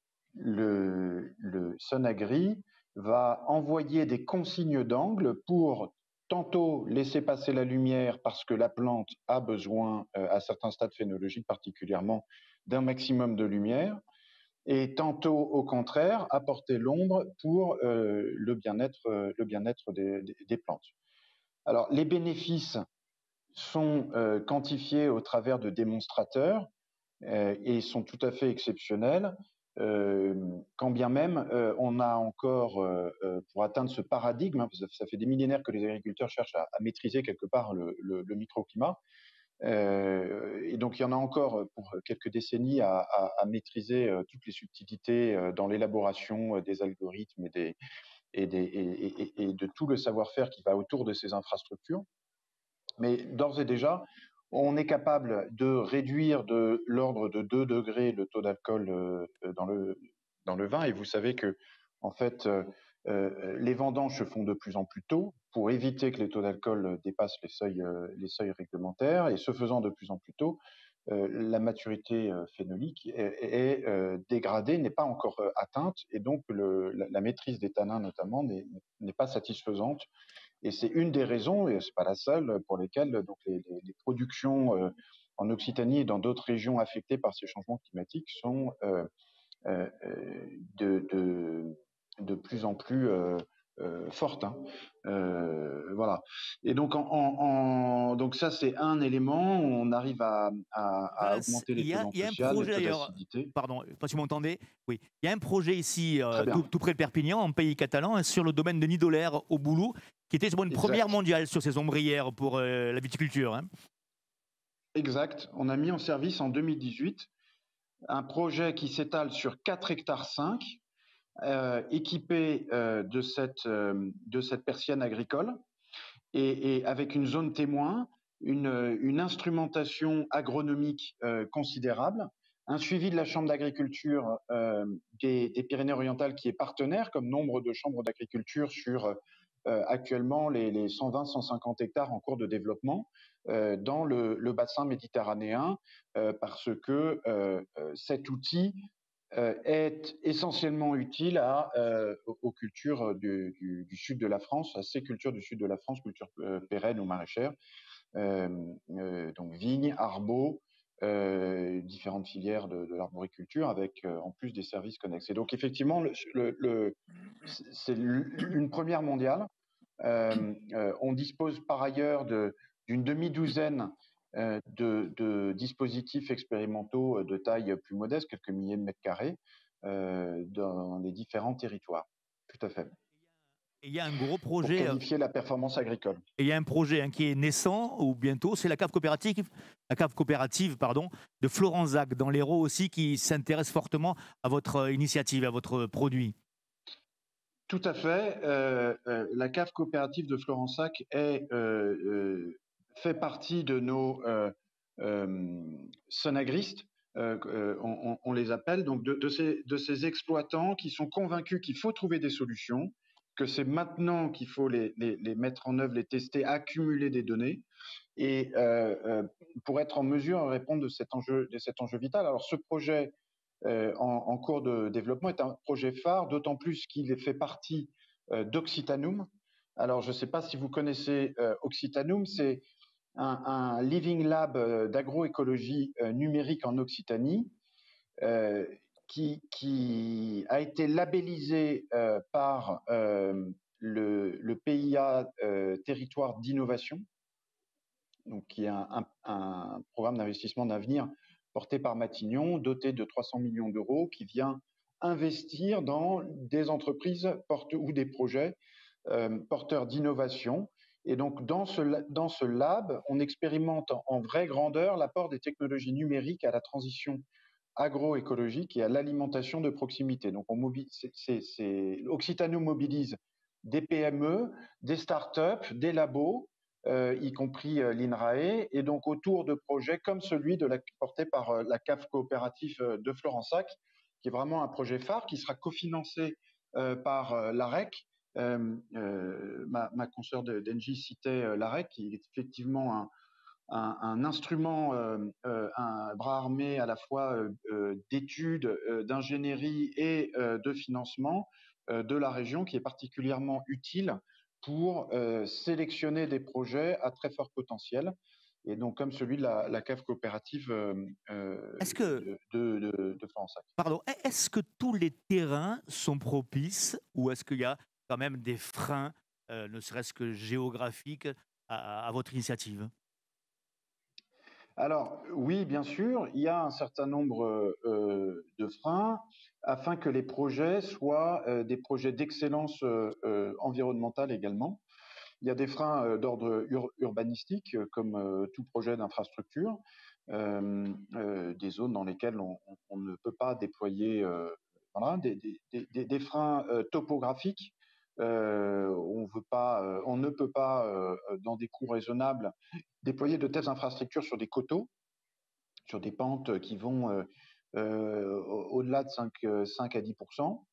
le, le Sonagri va envoyer des consignes d'angle pour tantôt laisser passer la lumière parce que la plante a besoin, euh, à certains stades phénologiques particulièrement, d'un maximum de lumière, et tantôt, au contraire, apporter l'ombre pour euh, le bien-être euh, le bien-être des, des, des plantes. Alors, les bénéfices sont euh, quantifiés au travers de démonstrateurs euh, et sont tout à fait exceptionnels, euh, quand bien même euh, on a encore, euh, pour atteindre ce paradigme, hein, parce que ça fait des millénaires que les agriculteurs cherchent à, à maîtriser quelque part le, le, le microclimat, Euh, et donc, il y en a encore pour quelques décennies à, à, à maîtriser euh, toutes les subtilités euh, dans l'élaboration euh, des algorithmes et, des, et, des, et, et, et de tout le savoir-faire qui va autour de ces infrastructures. Mais d'ores et déjà, on est capable de réduire de l'ordre de deux degrés le taux d'alcool euh, dans, le, dans le vin. Et vous savez que, en fait, euh, euh, les vendanges se font de plus en plus tôt pour éviter que les taux d'alcool dépassent les seuils, euh, les seuils réglementaires. Et ce faisant de plus en plus tôt, euh, la maturité euh, phénolique est, est euh, dégradée, n'est pas encore euh, atteinte. Et donc, le, la, la maîtrise des tanins, notamment, n'est pas satisfaisante. Et c'est une des raisons, et ce n'est pas la seule, pour lesquelles donc, les, les, les productions euh, en Occitanie et dans d'autres régions affectées par ces changements climatiques sont euh, euh, de, de, de plus en plus euh, euh, fortes. Hein. Euh, voilà. Et donc, en, en, donc ça, c'est un élément. On arrive à, à, à augmenter les taux d'eau sociale, les taux d'acidité. Pardon, pas si vous m'entendez. Oui, il y a un projet ici, euh, tout, tout près de Perpignan, en pays catalan, sur le domaine de Nidolaire au Boulou, qui était une exact. Première mondiale sur ces ombrières pour euh, la viticulture. Hein. Exact. On a mis en service en deux mille dix-huit un projet qui s'étale sur quatre hectares cinq, euh, équipé euh, de, cette, euh, de cette persienne agricole et, et avec une zone témoin, une, une instrumentation agronomique euh, considérable, un suivi de la Chambre d'agriculture euh, des, des Pyrénées-Orientales qui est partenaire, comme nombre de chambres d'agriculture sur euh, actuellement les, les cent vingt à cent cinquante hectares en cours de développement euh, dans le, le bassin méditerranéen, euh, parce que euh, cet outil euh, est essentiellement utile à, euh, aux cultures du, du, du sud de la France, à ces cultures du sud de la France, cultures euh, pérennes ou maraîchères, euh, euh, donc vignes, arbaux, euh, différentes filières de, de l'arboriculture, avec euh, en plus des services connexes. Et donc effectivement, le, le, le, c'est une première mondiale. Euh, euh, on dispose par ailleurs de, d'une demi-douzaine euh, de, de dispositifs expérimentaux de taille plus modeste, quelques milliers de mètres carrés, euh, dans les différents territoires. Tout à fait. Et il y a un gros Pour projet, euh, qualifier la performance agricole. et il y a un projet hein, qui est naissant ou bientôt, c'est la cave coopérative, la cave coopérative pardon, de Florenzac dans l'Hérault aussi qui s'intéresse fortement à votre euh, initiative, à votre produit. Tout à fait. Euh, euh, la cave coopérative de Florensac est, euh, euh, fait partie de nos euh, euh, sonagristes, euh, euh, on, on, on les appelle, donc de, de, ces, de ces exploitants qui sont convaincus qu'il faut trouver des solutions, que c'est maintenant qu'il faut les, les, les mettre en œuvre, les tester, accumuler des données, et euh, euh, pour être en mesure de répondre de cet enjeu, de cet enjeu vital. Alors ce projet euh, en, en cours de développement est un projet phare, d'autant plus qu'il fait partie euh, d'Occitanum. Alors je ne sais pas si vous connaissez euh, Occitanum, c'est un, un living lab euh, d'agroécologie euh, numérique en Occitanie euh, qui, qui a été labellisé euh, par euh, le, le P I A euh, Territoire d'innovation, donc qui est un, un, un programme d'investissement d'avenir porté par Matignon, doté de trois cents millions d'euros, qui vient investir dans des entreprises porte, ou des projets euh, porteurs d'innovation. Et donc, dans ce, dans ce lab, on expérimente en, en vraie grandeur l'apport des technologies numériques à la transition agroécologique et à l'alimentation de proximité. Donc, on mobilise, c'est, c'est, Occitanum mobilise des P M E, des startups, des labos, euh, y compris euh, l'INRAE, et donc autour de projets comme celui de la, porté par euh, la cave coopérative de Florensac, qui est vraiment un projet phare qui sera cofinancé euh, par euh, l'AREC. Euh, euh, ma, ma consoeur d'Engie citait euh, l'AREC, qui est effectivement un, un, un instrument, euh, euh, un bras armé à la fois euh, d'études, euh, d'ingénierie et euh, de financement euh, de la région, qui est particulièrement utile pour euh, sélectionner des projets à très fort potentiel. Et donc, comme celui de la, la cave coopérative euh, Est-ce que, de, de, de, de Florensac. pardon, est-ce que tous les terrains sont propices ou est-ce qu'il y a quand même des freins, euh, ne serait-ce que géographiques, à, à votre initiative? Alors, oui, bien sûr, il y a un certain nombre euh, de freins afin que les projets soient euh, des projets d'excellence euh, euh, environnementale également. Il y a des freins euh, d'ordre ur urbanistique, euh, comme euh, tout projet d'infrastructure, euh, euh, des zones dans lesquelles on, on, on ne peut pas déployer euh, voilà, des, des, des, des freins euh, topographiques. Euh, on, veut pas, euh, on ne peut pas, euh, dans des coûts raisonnables, déployer de telles infrastructures sur des coteaux, sur des pentes qui vont euh, euh, au-delà de cinq, cinq à dix pour cent.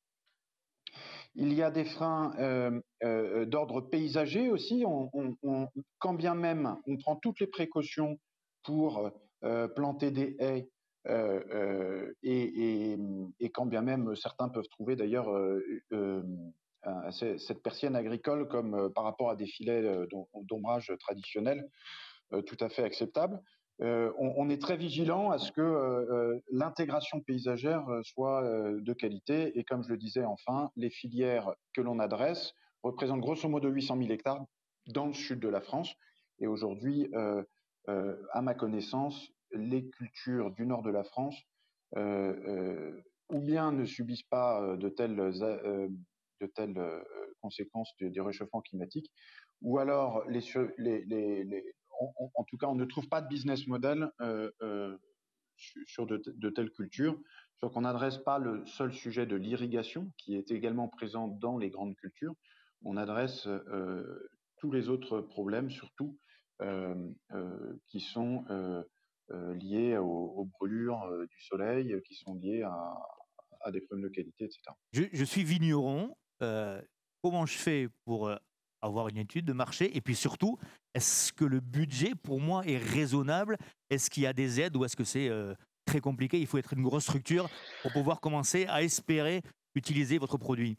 Il y a des freins euh, euh, d'ordre paysager aussi. On, on, on, quand bien même on prend toutes les précautions pour euh, planter des haies, euh, euh, et, et, et quand bien même certains peuvent trouver d'ailleurs euh, euh, cette persienne agricole comme euh, par rapport à des filets d'ombrage traditionnels, euh, tout à fait acceptable. Euh, on, on, est très vigilant à ce que euh, l'intégration paysagère soit euh, de qualité. Et comme je le disais, enfin, les filières que l'on adresse représentent grosso modo huit cent mille hectares dans le sud de la France. Et aujourd'hui, euh, euh, à ma connaissance, les cultures du nord de la France euh, euh, ou bien ne subissent pas de telles, euh, de telles euh, conséquences du, du réchauffement climatique, ou alors les, les, les, les en, en tout cas, on ne trouve pas de business model euh, euh, sur de, de telles cultures. Donc, on n'adresse pas le seul sujet de l'irrigation, qui est également présent dans les grandes cultures. On adresse euh, tous les autres problèmes, surtout, euh, euh, qui sont euh, euh, liés aux, aux brûlures euh, du soleil, qui sont liés à, à des problèmes de qualité, et cetera. Je, je suis vigneron. Euh, comment je fais pour euh, avoir une étude de marché? Et puis surtout, est-ce que le budget, pour moi, est raisonnable? Est-ce qu'il y a des aides ou est-ce que c'est euh, très compliqué? Il faut être une grosse structure pour pouvoir commencer à espérer utiliser votre produit.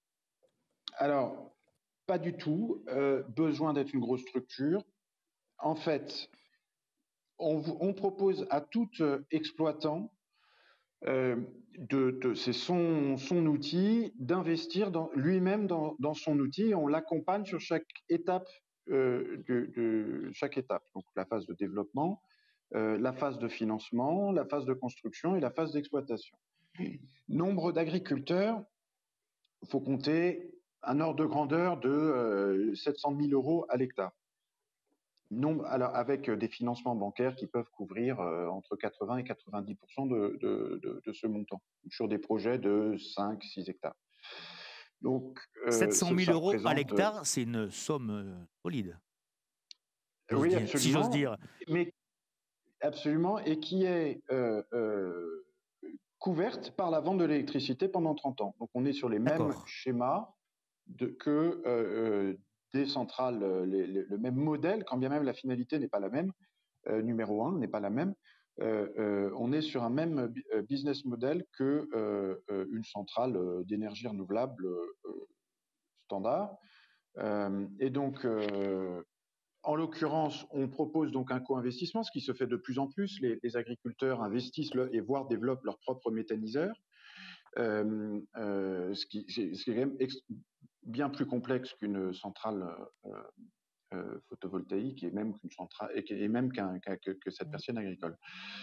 Alors, pas du tout. Euh, besoin d'être une grosse structure. En fait, on, on propose à tout exploitant euh, de, de- c'est son, son outil, d'investir dans, lui-même dans, dans son outil. Et on l'accompagne sur chaque étape, euh, de, de chaque étape. Donc la phase de développement, euh, la phase de financement, la phase de construction et la phase d'exploitation. Nombre d'agriculteurs, il faut compter un ordre de grandeur de euh, sept cent mille euros à l'hectare. Non, alors avec des financements bancaires qui peuvent couvrir euh, entre quatre-vingts et quatre-vingt-dix pour cent de, de, de, de ce montant, sur des projets de cinq six hectares. Donc, euh, 700 ça, 000 ça euros à représente. l'hectare, c'est une somme euh, solide. J'ose Oui, dire- si j'ose absolument. dire. Mais absolument, et qui est euh, euh, couverte par la vente de l'électricité pendant trente ans. Donc, on est sur les mêmes D'accord. schémas de, que euh, des centrales, les, les, le même modèle, quand bien même la finalité n'est pas la même. Euh, numéro un n'est pas la même. Euh, euh, on est sur un même business model que euh, une centrale d'énergie renouvelable euh, standard. Euh, et donc, euh, en l'occurrence, on propose donc un co-investissement, ce qui se fait de plus en plus. Les, les agriculteurs investissent le, et voire développent leur propre méthaniseur, euh, euh, ce, qui, ce qui est quand même bien plus complexe qu'une centrale euh, Euh, photovoltaïque et même qu'une centrale et, et même qu'un, qu'un, que, que cette personne agricole.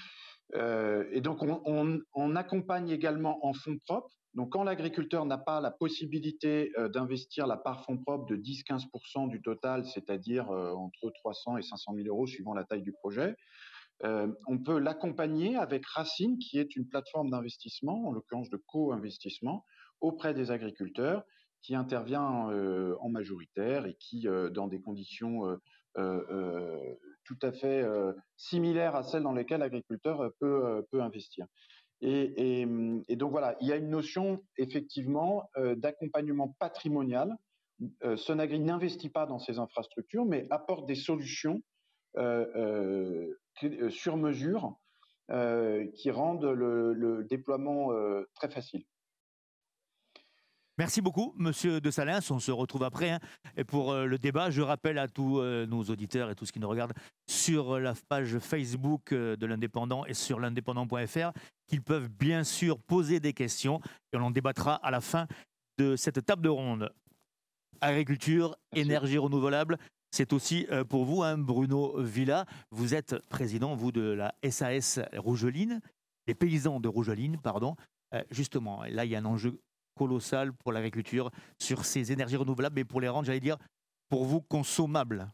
Euh, et donc on, on, on accompagne également en fonds propres. Donc quand l'agriculteur n'a pas la possibilité euh, d'investir la part fonds propres de dix à quinze pour cent du total, c'est-à-dire euh, entre trois cents et cinq cent mille euros suivant la taille du projet, euh, on peut l'accompagner avec Racine, qui est une plateforme d'investissement, en l'occurrence de co-investissement, auprès des agriculteurs, qui intervient euh, en majoritaire et qui, euh, dans des conditions euh, euh, tout à fait euh, similaires à celles dans lesquelles l'agriculteur peut, euh, peut investir. Et, et, et, donc voilà, il y a une notion effectivement euh, d'accompagnement patrimonial. Euh, Sonagri n'investit pas dans ces infrastructures, mais apporte des solutions euh, euh, sur mesure euh, qui rendent le, le déploiement euh, très facile. Merci beaucoup, Monsieur de Salins. On se retrouve après hein, et pour euh, le débat. Je rappelle à tous euh, nos auditeurs et tous ceux qui nous regardent sur la page Facebook euh, de l'Indépendant et sur l'indépendant point F R qu'ils peuvent bien sûr poser des questions et on en débattra à la fin de cette table de ronde. Agriculture, Merci. Énergie renouvelable, c'est aussi euh, pour vous, hein, Bruno Villa. Vous êtes président, vous, de la S A S Rougeline, les paysans de Rougeline, pardon. Euh, justement, là, il y a un enjeu colossal pour l'agriculture sur ces énergies renouvelables, mais pour les rendre, j'allais dire, pour vous, consommables.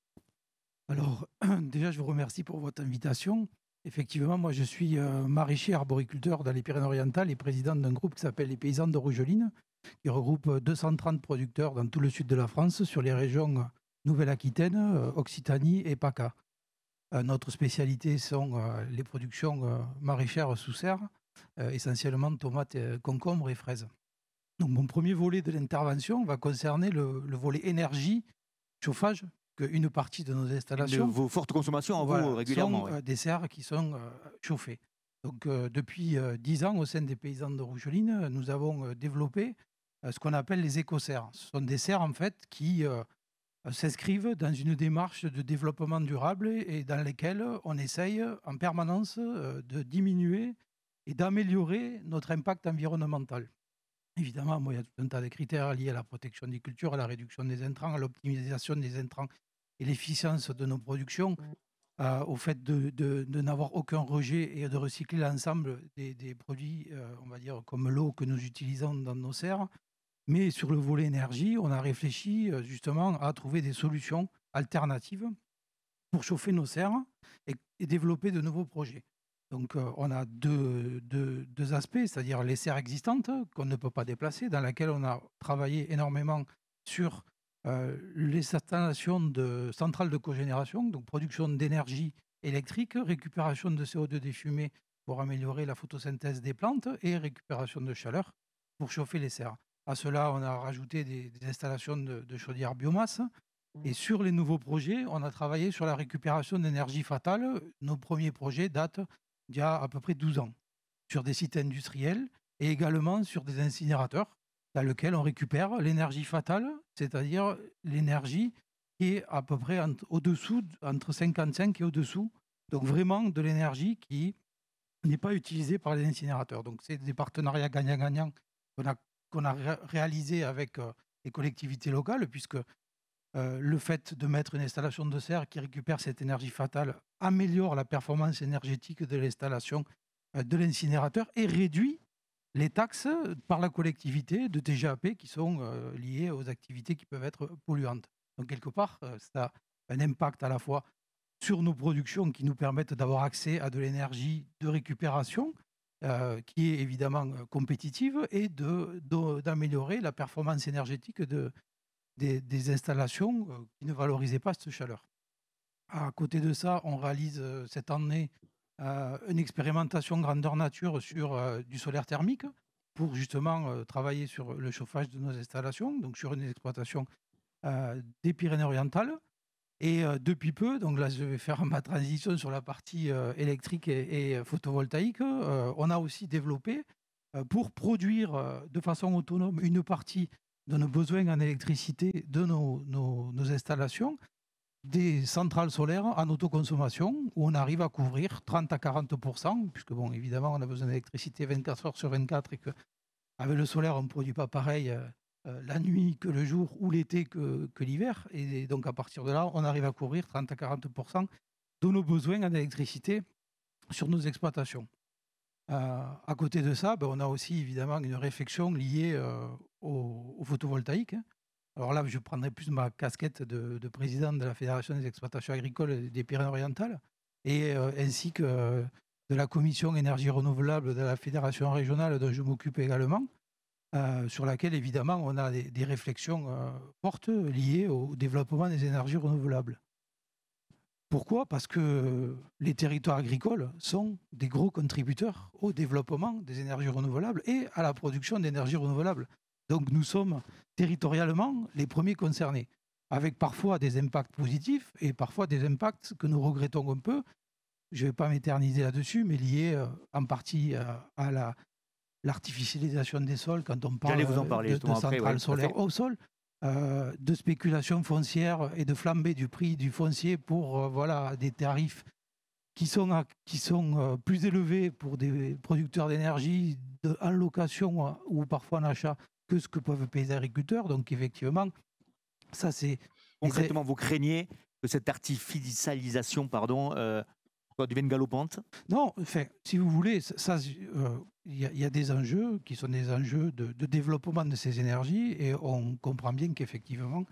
Alors, déjà, je vous remercie pour votre invitation. Effectivement, moi, je suis euh, maraîcher arboriculteur dans les Pyrénées-Orientales et président d'un groupe qui s'appelle les Paysans de Rougeline, qui regroupe deux cent trente producteurs dans tout le sud de la France, sur les régions Nouvelle-Aquitaine, euh, Occitanie et PACA. Euh, notre spécialité sont euh, les productions euh, maraîchères sous serre, euh, essentiellement tomates, euh, concombres et fraises. Donc, mon premier volet de l'intervention va concerner le, le volet énergie, chauffage, qu'une partie de nos installations... De vos fortes consommations en voilà, vous, régulièrement. sont ouais. euh, des serres qui sont euh, chauffées. Donc, euh, depuis euh, dix ans, au sein des paysans de Rougeline, nous avons euh, développé euh, ce qu'on appelle les éco-serres. Ce sont des serres, en fait, qui euh, s'inscrivent dans une démarche de développement durable et, et dans lesquelles on essaye en permanence euh, de diminuer et d'améliorer notre impact environnemental. Évidemment, moi, il y a tout un tas de critères liés à la protection des cultures, à la réduction des intrants, à l'optimisation des intrants et l'efficience de nos productions, euh, au fait de, de, de n'avoir aucun rejet et de recycler l'ensemble des, des produits, euh, on va dire, comme l'eau que nous utilisons dans nos serres. Mais sur le volet énergie, on a réfléchi euh, justement à trouver des solutions alternatives pour chauffer nos serres et, et développer de nouveaux projets. Donc, euh, on a deux, deux, deux aspects, c'est-à-dire les serres existantes qu'on ne peut pas déplacer, dans lesquelles on a travaillé énormément sur euh, les installations de centrales de cogénération, donc production d'énergie électrique, récupération de C O deux des fumées pour améliorer la photosynthèse des plantes et récupération de chaleur pour chauffer les serres. À cela, on a rajouté des, des installations de, de chaudières biomasse. Et sur les nouveaux projets, on a travaillé sur la récupération d'énergie fatale. Nos premiers projets datent d'il y a à peu près douze ans, sur des sites industriels et également sur des incinérateurs dans lesquels on récupère l'énergie fatale, c'est-à-dire l'énergie qui est à peu près en, au-dessous, entre cinquante-cinq et au-dessous. Donc vraiment de l'énergie qui n'est pas utilisé par les incinérateurs. Donc, c'est des partenariats gagnant-gagnant qu'on a, qu'on a ré- réalisés avec euh, les collectivités locales, puisque euh, le fait de mettre une installation de serre qui récupère cette énergie fatale améliore la performance énergétique de l'installation euh, de l'incinérateur et réduit les taxes par la collectivité de T G A P qui sont euh, liées aux activités qui peuvent être polluantes. Donc, quelque part, euh, ça a un impact à la fois sur nos productions qui nous permettent d'avoir accès à de l'énergie de récupération euh, qui est évidemment euh, compétitive et de, de- d'améliorer la performance énergétique de, des, des installations euh, qui ne valorisaient pas cette chaleur. À côté de ça, on réalise euh, cette année euh, une expérimentation grandeur nature sur euh, du solaire thermique pour justement euh, travailler sur le chauffage de nos installations, donc sur une exploitation euh, des Pyrénées-Orientales. Et euh, depuis peu, donc là je vais faire ma transition sur la partie euh, électrique et, et photovoltaïque, euh, on a aussi développé euh, pour produire euh, de façon autonome une partie de nos besoins en électricité de nos, nos- nos installations, des centrales solaires en autoconsommation où on arrive à couvrir trente à quarante pour cent, puisque bon évidemment on a besoin d'électricité vingt-quatre heures sur vingt-quatre et que avec le solaire, on ne produit pas pareil euh, euh, la nuit que le jour ou l'été que, que l'hiver. Et donc, à partir de là, on arrive à couvrir trente à quarante pour cent de nos besoins en électricité sur nos exploitations. Euh, à côté de ça, ben, on a aussi évidemment une réflexion liée euh, au, au photovoltaïque, hein. Alors là, je prendrai plus ma casquette de, de président de la Fédération des exploitations agricoles des Pyrénées-Orientales et euh, ainsi que euh, de la commission énergie renouvelable de la Fédération régionale dont je m'occupe également, euh, sur laquelle évidemment on a des, des réflexions euh, fortes liées au développement des énergies renouvelables. Pourquoi? Parce que les territoires agricoles sont des gros contributeurs au développement des énergies renouvelables et à la production d'énergie renouvelable. Donc nous sommes territorialement les premiers concernés, avec parfois des impacts positifs et parfois des impacts que nous regrettons un peu. Je ne vais pas m'éterniser là-dessus, mais liés euh, en partie euh, à la, l'artificialisation des sols, quand on parle J'allais vous en euh, parler de, de justement après, centrales oui, tout à fait. solaires au sol, euh, de spéculation foncière et de flambée du prix du foncier pour euh, voilà, des tarifs qui sont, à- qui sont euh, plus élevés pour des producteurs d'énergie de- en location euh, ou parfois en achat que ce que peuvent payer les agriculteurs. Donc effectivement, ça c'est... les- Concrètement, vous craignez que cette artificialisation, pardon, euh, soit devienne galopante? Non, enfin, si vous voulez, ça, ça, euh, il y, a- il y a des enjeux qui sont des enjeux de, de développement de ces énergies et on comprend bien qu'effectivement,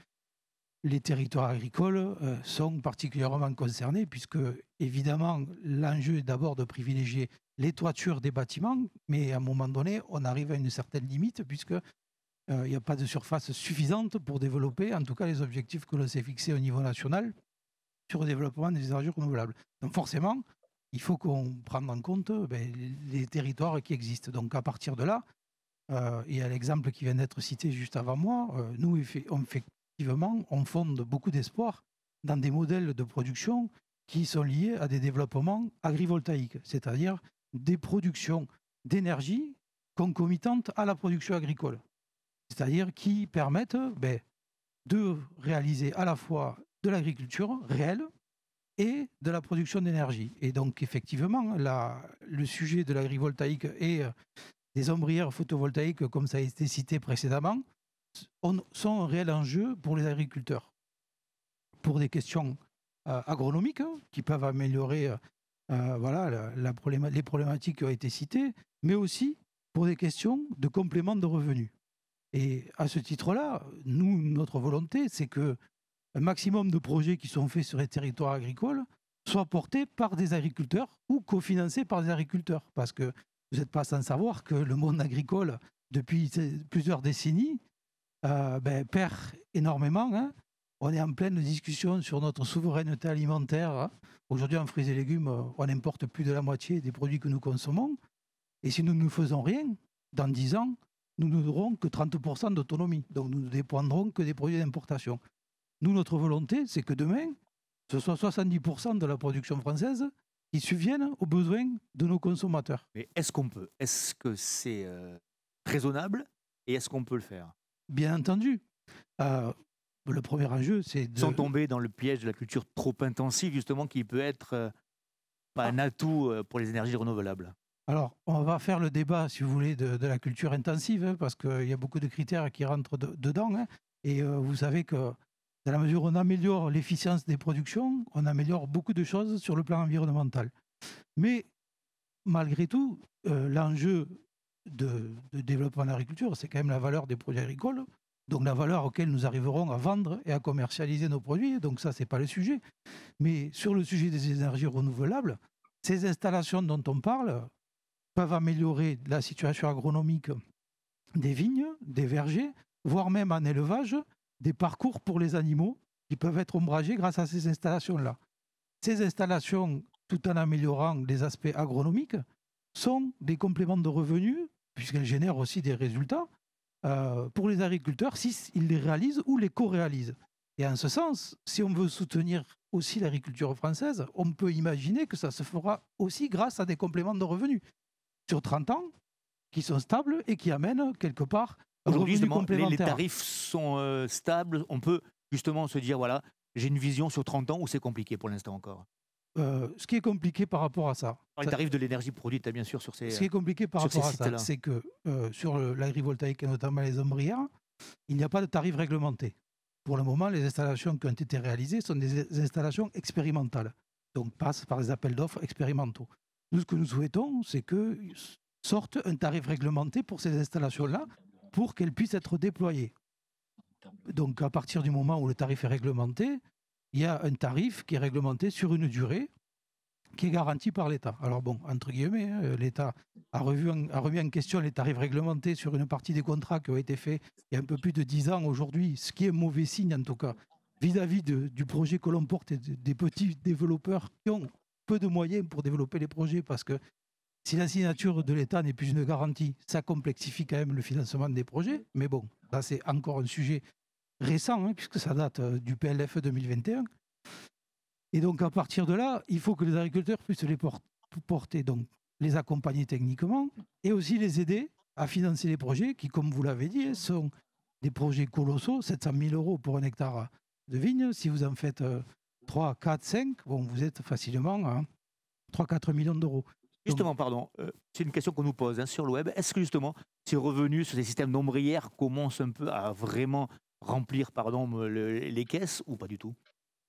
les territoires agricoles euh, sont particulièrement concernés puisque, évidemment, l'enjeu est d'abord de privilégier les toitures des bâtiments, mais à un moment donné, on arrive à une certaine limite puisque euh, il n'y a pas de surface suffisante pour développer, en tout cas, les objectifs que l'on s'est fixés au niveau national sur le développement des énergies renouvelables. Donc forcément, il faut qu'on prenne en compte ben, les territoires qui existent. Donc à partir de là, euh, et à l'exemple qui vient d'être cité juste avant moi, euh, nous, effe- on, effectivement, on fonde beaucoup d'espoir dans des modèles de production qui sont liés à des développements agrivoltaïques, c'est-à-dire des productions d'énergie concomitantes à la production agricole, c'est-à-dire qui permettent ben, de réaliser à la fois de l'agriculture réelle et de la production d'énergie. Et donc, effectivement, la- le sujet de l'agrivoltaïque et euh, des ombrières photovoltaïques, comme ça a été cité précédemment, on- sont un réel enjeu pour les agriculteurs. Pour des questions euh, agronomiques hein, qui peuvent améliorer euh, euh, voilà, la, la probléma- les problématiques qui ont été citées, mais aussi pour des questions de complément de revenus. Et à ce titre-là, nous, notre volonté, c'est que un maximum de projets qui sont faits sur les territoires agricoles soient portés par des agriculteurs ou cofinancés par des agriculteurs. Parce que vous n'êtes pas sans savoir que le monde agricole, depuis plusieurs décennies, euh, ben, perd énormément, hein. On est en pleine discussion sur notre souveraineté alimentaire, hein. Aujourd'hui, en fruits et légumes, on importe plus de la moitié des produits que nous consommons. Et si nous ne faisons rien, dans dix ans, nous n'aurons que trente pour cent d'autonomie. Donc nous ne dépendrons que des produits d'importation. Nous, notre volonté, c'est que demain, ce soit soixante-dix pour cent de la production française qui subvienne aux besoins de nos consommateurs. Mais est-ce qu'on peut? Est-ce que c'est euh, raisonnable et est-ce qu'on peut le faire? Bien entendu, euh, le premier enjeu, c'est de... Sans tomber dans le piège de la culture trop intensive, justement, qui peut être euh, pas un atout euh, pour les énergies renouvelables? Alors, on va faire le débat, si vous voulez, de, de la culture intensive, hein, parce qu'il y a beaucoup de critères qui rentrent de- dedans. Hein. Et euh, vous savez que dans la mesure où on améliore l'efficience des productions, on améliore beaucoup de choses sur le plan environnemental. Mais malgré tout, euh, l'enjeu de, de développement de l'agriculture, c'est quand même la valeur des produits agricoles, donc la valeur auquel nous arriverons à vendre et à commercialiser nos produits. Donc ça, ce n'est pas le sujet. Mais sur le sujet des énergies renouvelables, ces installations dont on parle peuvent améliorer la situation agronomique des vignes, des vergers, voire même en élevage, des parcours pour les animaux qui peuvent être ombragés grâce à ces installations-là. Ces installations, tout en améliorant les aspects agronomiques, sont des compléments de revenus, puisqu'elles génèrent aussi des résultats euh, pour les agriculteurs s'ils les réalisent ou les co-réalisent. Et en ce sens, si on veut soutenir aussi l'agriculture française, on peut imaginer que ça se fera aussi grâce à des compléments de revenus sur trente ans, qui sont stables et qui amènent quelque part un Aujourd'hui, revenu justement, les, les complémentaire. tarifs sont euh, stables. On peut justement se dire, voilà, j'ai une vision sur trente ans ou c'est compliqué pour l'instant encore? Euh, ce qui est compliqué par rapport à ça, Alors, les ça- tarifs de l'énergie produite, bien sûr, sur ces... ce qui est compliqué par sur ces rapport à ça, sites-là. c'est que euh, sur le- l'agrivoltaïque et notamment les ombrières, il n'y a pas de tarif réglementé. Pour le moment, les installations qui ont été réalisées sont des installations expérimentales, donc passent par des appels d'offres expérimentaux. Nous, ce que nous souhaitons, c'est que sorte un tarif réglementé pour ces installations-là, pour qu'elles puissent être déployées. Donc, à partir du moment où le tarif est réglementé, il y a un tarif qui est réglementé sur une durée qui est garantie par l'État. Alors bon, entre guillemets, hein, l'État a, revu en- a remis en question les tarifs réglementés sur une partie des contrats qui ont été faits il y a un peu plus de dix ans aujourd'hui, ce qui est un mauvais signe en tout cas, vis-à-vis de- du projet que l'on porte et de- des petits développeurs qui ont peu de moyens pour développer les projets, parce que si la signature de l'État n'est plus une garantie, ça complexifie quand même le financement des projets. Mais bon, là c'est encore un sujet récent, hein, puisque ça date euh, du P L F deux mille vingt et un. Et donc, à partir de là, il faut que les agriculteurs puissent les por- porter, donc les accompagner techniquement et aussi les aider à financer les projets qui, comme vous l'avez dit, sont des projets colossaux, sept cent mille euros pour un hectare de vigne. Si vous en faites euh, trois, quatre, cinq, bon, vous êtes facilement à trois à quatre millions d'euros. Justement, pardon, euh, c'est une question qu'on nous pose hein, sur le web. Est-ce que justement, ces revenus sur ces systèmes d'ombrières commencent un peu à vraiment remplir pardon, le- les caisses ou pas du tout?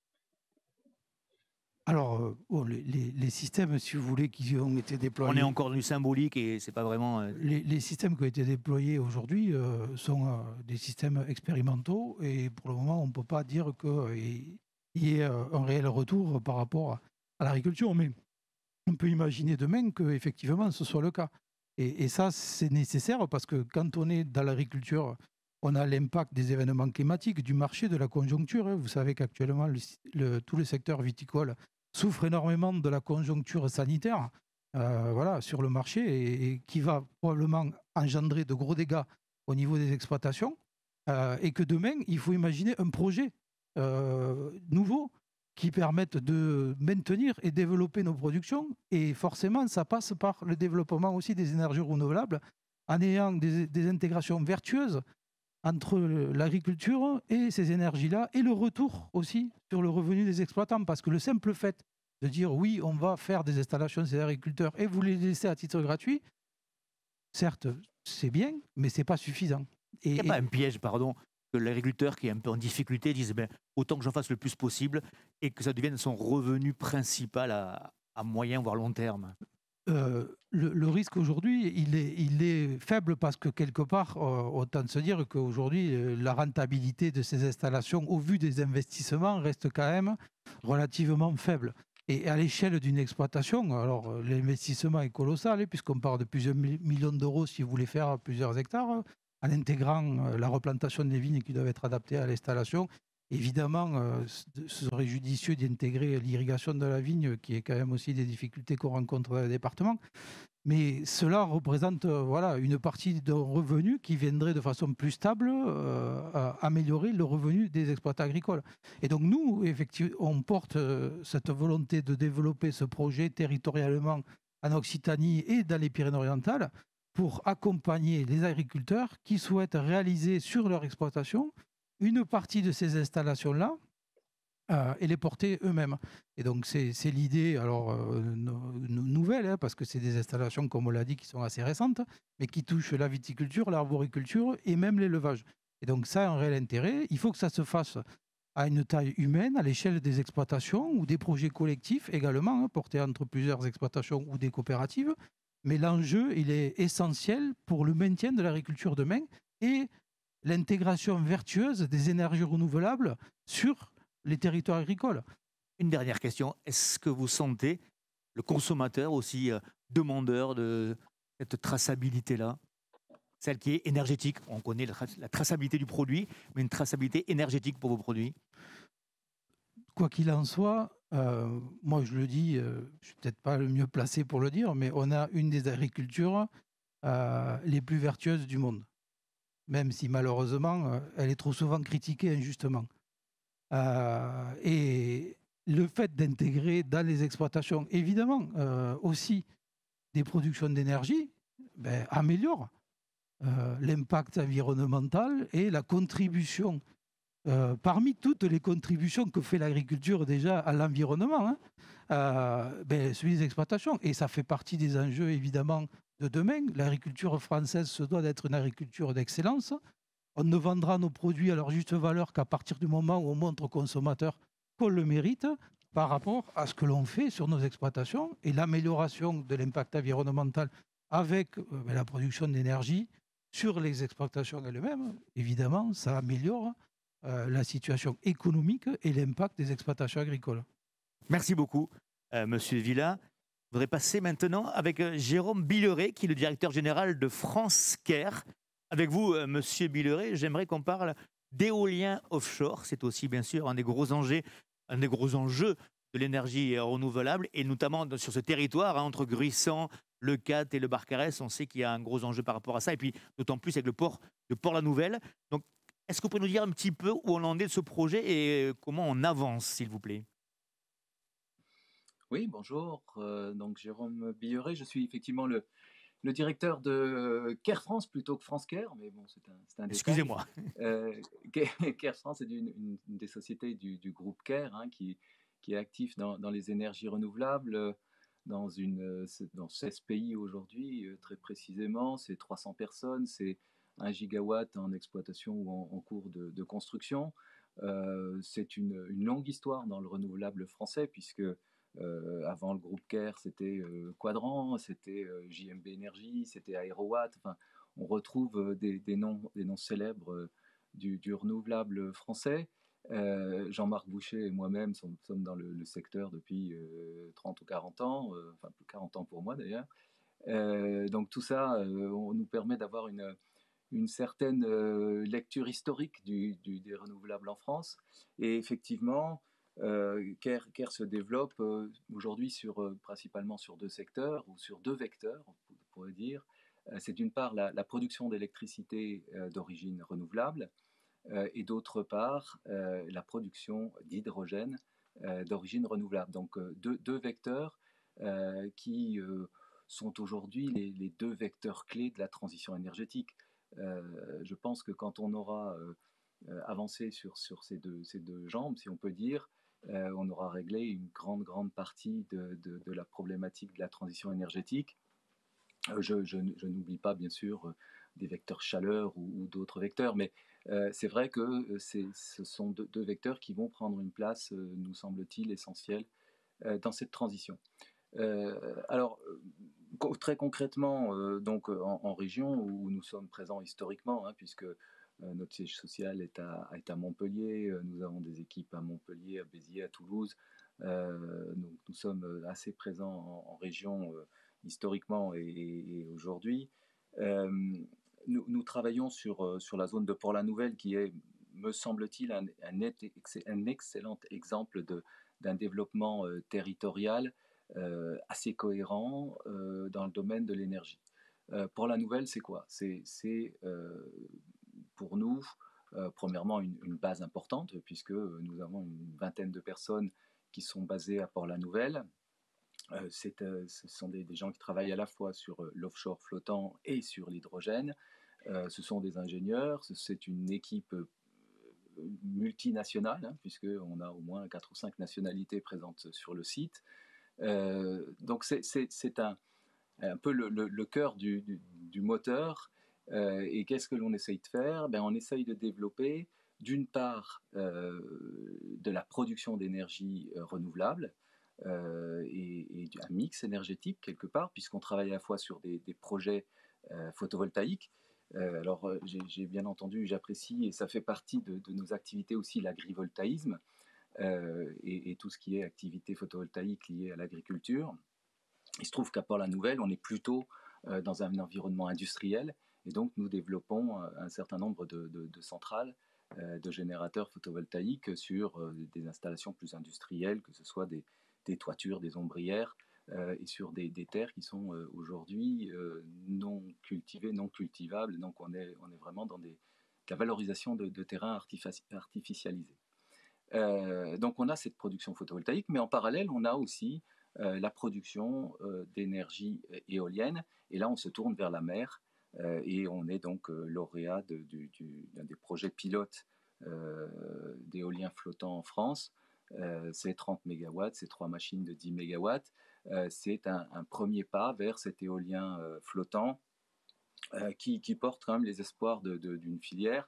Alors, euh, bon, les, les- les systèmes, si vous voulez, qui ont été déployés... On est encore dans du symbolique et c'est pas vraiment... euh, Les, les systèmes qui ont été déployés aujourd'hui euh, sont euh, des systèmes expérimentaux et pour le moment, on ne peut pas dire qu'il y ait euh, un réel retour par rapport à, à l'agriculture. Mais on peut imaginer demain qu'effectivement, ce soit le cas. Et, et ça, c'est nécessaire parce que quand on est dans l'agriculture, on a l'impact des événements climatiques, du marché, de la conjoncture. hein. Vous savez qu'actuellement, le, le- tout le secteur viticole souffre énormément de la conjoncture sanitaire euh, voilà, sur le marché et, et qui va probablement engendrer de gros dégâts au niveau des exploitations. euh, et que demain, il faut imaginer un projet euh, nouveau qui permette de maintenir et développer nos productions. Et forcément, ça passe par le développement aussi des énergies renouvelables en ayant des, des intégrations vertueuses entre l'agriculture et ces énergies-là, et le retour aussi sur le revenu des exploitants. Parce que le simple fait de dire oui, on va faire des installations des agriculteurs et vous les laisser à titre gratuit, certes, c'est bien, mais ce n'est pas suffisant. Il Et, n'y a pas et- un piège, pardon, que l'agriculteur qui est un peu en difficulté dise ben, autant que j'en fasse le plus possible et que ça devienne son revenu principal à, à moyen voire long terme. euh, le, le risque aujourd'hui, il est, il est faible parce que quelque part, euh, autant se dire qu'aujourd'hui, euh, la rentabilité de ces installations, au vu des investissements, reste quand même relativement faible. Et à l'échelle d'une exploitation, alors euh, l'investissement est colossal, hein, puisqu'on parle de plusieurs mi- millions d'euros si vous voulez faire plusieurs hectares, euh, en intégrant euh, la replantation des vignes qui doivent être adaptées à l'installation. Évidemment, euh, ce ce serait judicieux d'intégrer l'irrigation de la vigne, qui est quand même aussi des difficultés qu'on rencontre dans le département. Mais cela représente euh, voilà, une partie d'un revenu qui viendrait de façon plus stable euh, à améliorer le revenu des exploitants agricoles. Et donc nous, effectivement, on porte euh, cette volonté de développer ce projet territorialement en Occitanie et dans les Pyrénées-Orientales pour accompagner les agriculteurs qui souhaitent réaliser sur leur exploitation une partie de ces installations-là euh, et les porter eux-mêmes. Et donc, c'est c'est l'idée, alors, euh, no- no- nouvelle, hein, parce que c'est des installations, comme on l'a dit, qui sont assez récentes, mais qui touchent la viticulture, l'arboriculture et même l'élevage. Et donc, ça a un réel intérêt. Il faut que ça se fasse à une taille humaine, à l'échelle des exploitations ou des projets collectifs également, hein, portés entre plusieurs exploitations ou des coopératives. Mais l'enjeu, il est essentiel pour le maintien de l'agriculture demain et l'intégration vertueuse des énergies renouvelables sur les territoires agricoles. Une dernière question. Est-ce que vous sentez le consommateur aussi euh, demandeur de cette traçabilité-là? Celle qui est énergétique. On connaît la, tra- la traçabilité du produit, mais une traçabilité énergétique pour vos produits. Quoi qu'il en soit, euh, moi je le dis, euh, je suis peut-être pas le mieux placé pour le dire, mais on a une des agricultures euh, les plus vertueuses du monde, même si malheureusement euh, elle est trop souvent critiquée injustement. Euh, et le fait d'intégrer dans les exploitations, évidemment, euh, aussi des productions d'énergie, ben, améliore euh, l'impact environnemental et la contribution, euh, parmi toutes les contributions que fait l'agriculture déjà à l'environnement, hein, euh, ben, celui des exploitations. Et ça fait partie des enjeux, évidemment, de demain. L'agriculture française se doit d'être une agriculture d'excellence. On ne vendra nos produits à leur juste valeur qu'à partir du moment où on montre aux consommateurs qu'on le mérite par rapport à ce que l'on fait sur nos exploitations et l'amélioration de l'impact environnemental avec euh, ben, la production d'énergie sur les exploitations elles-mêmes. Évidemment, ça améliore euh, la situation économique et l'impact des exploitations agricoles. Merci beaucoup, euh, Monsieur Villa. Je voudrais passer maintenant avec euh, Jérôme Billeret, qui est le directeur général de France Care. Avec vous, euh, Monsieur Billeret, j'aimerais qu'on parle d'éolien offshore. C'est aussi, bien sûr, un des gros enjeux, un des gros enjeux de l'énergie euh, renouvelable, et notamment de- sur ce territoire, hein, entre Gruissan, le Cat et le Barcarès. On sait qu'il y a un gros enjeu par rapport à ça, et puis d'autant plus avec le port de Port-la-Nouvelle. Donc, est-ce que vous pouvez nous dire un petit peu où on en est de ce projet et euh, comment on avance, s'il vous plaît? Oui, bonjour. Euh, donc Jérôme Billeret, je suis effectivement le, le directeur de Care France plutôt que France Care, mais bon, c'est un, c'est un détail. Excusez-moi. Euh, Care France est une, une- une des sociétés du, du groupe Care, hein, qui, qui est actif dans, dans les énergies renouvelables euh, dans, une, euh, c'est- dans seize pays aujourd'hui, euh, très précisément. C'est trois cents personnes, c'est un gigawatt en exploitation ou en, en cours de, de construction. Euh, c'est une, une longue histoire dans le renouvelable français, puisque euh, avant le groupe Care, c'était euh, Quadrant, c'était euh, J M B Énergie, c'était Aerowatt. Enfin, on retrouve euh, des, des noms, des noms célèbres euh, du, du renouvelable français. Euh, Jean-Marc Boucher et moi-même sommes, sommes dans le, le secteur depuis euh, trente ou quarante ans, euh, enfin plus quarante ans pour moi d'ailleurs. Euh, donc tout ça, euh, on nous permet d'avoir une, une certaine euh, lecture historique du, du- des renouvelables en France. Et effectivement, euh, Care, Care se développe euh, aujourd'hui sur, euh, principalement sur deux secteurs, ou sur deux vecteurs, on pourrait dire. Euh, c'est d'une part la, la production d'électricité euh, d'origine renouvelable, euh, et d'autre part euh, la production d'hydrogène euh, d'origine renouvelable. Donc euh, deux, deux vecteurs euh, qui euh, sont aujourd'hui les, les deux vecteurs clés de la transition énergétique. Euh, je pense que quand on aura euh, euh, avancé sur, sur ces, deux, ces deux jambes, si on peut dire, euh, on aura réglé une grande, grande partie de, de, de la problématique de la transition énergétique. Euh, je, je, je n'oublie pas, bien sûr, euh, des vecteurs chaleur ou, ou d'autres vecteurs, mais euh, c'est vrai que euh, c'est, ce sont deux, deux vecteurs qui vont prendre une place, euh, nous semble-t-il, essentielle euh, dans cette transition. Euh, alors, euh, très concrètement, euh, donc en, en région où nous sommes présents historiquement, hein, puisque euh, notre siège social est à, est à Montpellier, euh, nous avons des équipes à Montpellier, à Béziers, à Toulouse, euh, donc nous sommes assez présents en, en région euh, historiquement et, et- et aujourd'hui. Euh, nous, nous travaillons sur, euh, sur la zone de Port-la-Nouvelle qui est, me semble-t-il, un, un net- un excellent exemple de, d'un développement euh, territorial euh, assez cohérent euh, dans le domaine de l'énergie. Euh, pour la nouvelle, c'est quoi? C'est, c'est euh, pour nous, euh, premièrement, une, une base importante, puisque nous avons une vingtaine de personnes qui sont basées à Port-la-Nouvelle. Euh, c'est, euh, ce sont des, des gens qui travaillent à la fois sur euh, l'offshore flottant et sur l'hydrogène. Euh, ce sont des ingénieurs, c'est une équipe euh, multinationale, hein, puisqu'on a au moins quatre ou cinq nationalités présentes sur le site. Euh, donc c'est un, un peu le, le, le cœur du, du, du moteur. Euh, et qu'est-ce que l'on essaye de faire? Ben, on essaye de développer d'une part euh, de la production d'énergie euh, renouvelable euh, et, et un mix énergétique quelque part, puisqu'on travaille à la fois sur des, des projets euh, photovoltaïques. Euh, alors euh, j'ai bien entendu, j'apprécie, et ça fait partie de, de nos activités aussi, l'agrivoltaïsme euh, et, et tout ce qui est activité photovoltaïque liée à l'agriculture. Il se trouve qu'à Port-la-Nouvelle, on est plutôt euh, dans un environnement industriel, et donc nous développons euh, un certain nombre de, de, de centrales, euh, de générateurs photovoltaïques sur euh, des installations plus industrielles, que ce soit des, des toitures, des ombrières, euh, et sur des, des terres qui sont euh, aujourd'hui euh, non cultivées, non cultivables. Donc on est, on est vraiment dans des, la valorisation de, de terrains artificialisés. Euh, donc on a cette production photovoltaïque, mais en parallèle, on a aussi euh, la production euh, d'énergie éolienne. Et là, on se tourne vers la mer euh, et on est donc euh, lauréat de, du, du, d'un des projets pilotes euh, d'éolien flottant en France. Euh, c'est trente mégawatts, c'est trois machines de dix mégawatts. Euh, c'est un, un premier pas vers cet éolien euh, flottant euh, qui, qui porte quand même les espoirs de, de, d'une filière.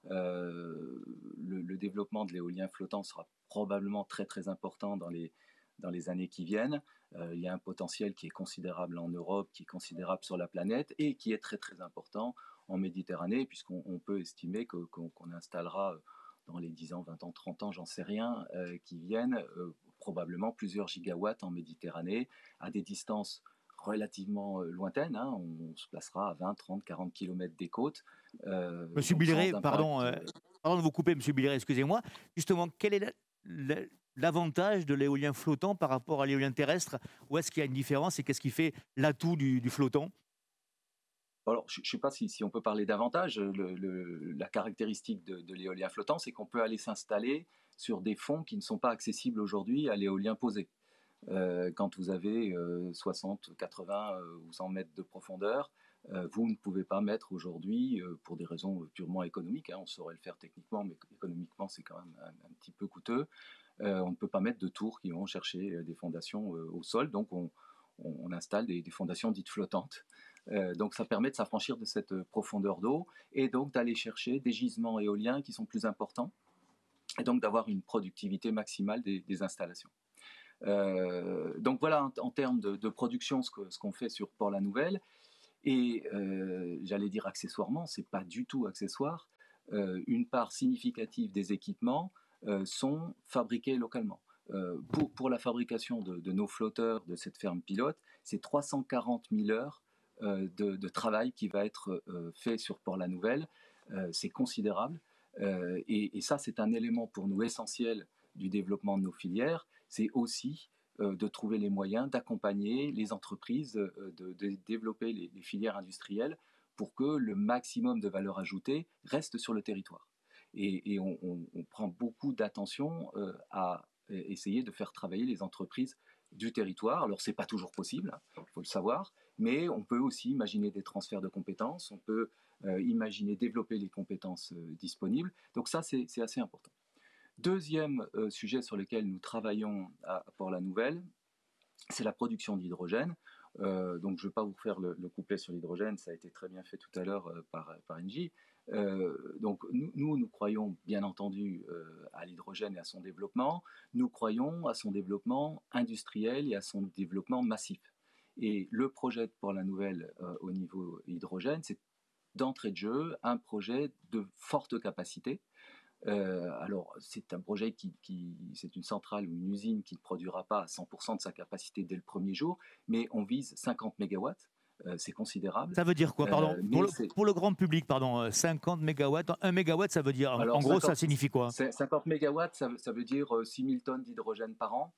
Euh, le, le développement de l'éolien flottant sera probablement très très important dans les, dans les années qui viennent. Euh, il y a un potentiel qui est considérable en Europe, qui est considérable sur la planète et qui est très très important en Méditerranée, puisqu'on on peut estimer que, qu'on, qu'on installera dans les dix ans, vingt ans, trente ans, j'en sais rien, euh, qui viennent euh, probablement plusieurs gigawatts en Méditerranée à des distances relativement lointaine, hein, on se placera à vingt, trente, quarante kilomètres des côtes. Euh, Monsieur Billeret, pardon, euh, pardon de vous couper, Monsieur Billeret, excusez-moi. Justement, quel est l'avantage de l'éolien flottant par rapport à l'éolien terrestre? Où est-ce qu'il y a une différence et qu'est-ce qui fait l'atout du, du flottant? Alors, je ne sais pas si, si on peut parler d'avantage. Le, le, la caractéristique de, de l'éolien flottant, c'est qu'on peut aller s'installer sur des fonds qui ne sont pas accessibles aujourd'hui à l'éolien posé. Euh, quand vous avez euh, soixante, quatre-vingts euh, ou cent mètres de profondeur, euh, vous ne pouvez pas mettre aujourd'hui, euh, pour des raisons purement économiques, hein, on saurait le faire techniquement, mais économiquement c'est quand même un, un petit peu coûteux, euh, on ne peut pas mettre de tours qui vont chercher des fondations euh, au sol, donc on, on, on installe des, des fondations dites flottantes. Euh, donc ça permet de s'affranchir de cette profondeur d'eau et donc d'aller chercher des gisements éoliens qui sont plus importants et donc d'avoir une productivité maximale des, des installations. Euh, donc voilà en, en termes de, de production ce, que, ce qu'on fait sur Port-la-Nouvelle. Et euh, j'allais dire accessoirement, c'est pas du tout accessoire. Euh, une part significative des équipements euh, sont fabriqués localement. Euh, pour, pour la fabrication de, de nos flotteurs de cette ferme pilote, c'est trois cent quarante mille heures euh, de, de travail qui va être euh, fait sur Port-la-Nouvelle. Euh, c'est considérable. Euh, et, et ça, c'est un élément pour nous essentiel du développement de nos filières. C'est aussi euh, de trouver les moyens d'accompagner les entreprises, euh, de, de développer les, les filières industrielles pour que le maximum de valeur ajoutée reste sur le territoire. Et, et on, on, on prend beaucoup d'attention euh, à essayer de faire travailler les entreprises du territoire. Alors, ce n'est pas toujours possible, il faut le savoir, mais on peut aussi imaginer des transferts de compétences, on peut euh, imaginer développer les compétences euh, disponibles. Donc ça, c'est assez important. Deuxième euh, sujet sur lequel nous travaillons à, à Port-la-Nouvelle, c'est la production d'hydrogène. Euh, donc je ne vais pas vous faire le, le couplet sur l'hydrogène, ça a été très bien fait tout à l'heure euh, par, par Engie. Euh, donc nous, nous, nous croyons bien entendu euh, à l'hydrogène et à son développement. Nous croyons à son développement industriel et à son développement massif. Et le projet de Port-la-Nouvelle euh, au niveau hydrogène, c'est d'entrée de jeu un projet de forte capacité. Euh, alors, c'est un projet qui, qui c'est une centrale ou une usine qui ne produira pas à cent pour cent de sa capacité dès le premier jour, mais on vise cinquante mégawatts, euh, c'est considérable. Ça veut dire quoi, pardon euh, pour, le, pour le grand public, pardon, cinquante mégawatts, un mégawatt, ça veut dire, alors, en gros, cinquante, ça signifie quoi? cinquante mégawatts, ça, ça veut dire six mille tonnes d'hydrogène par an.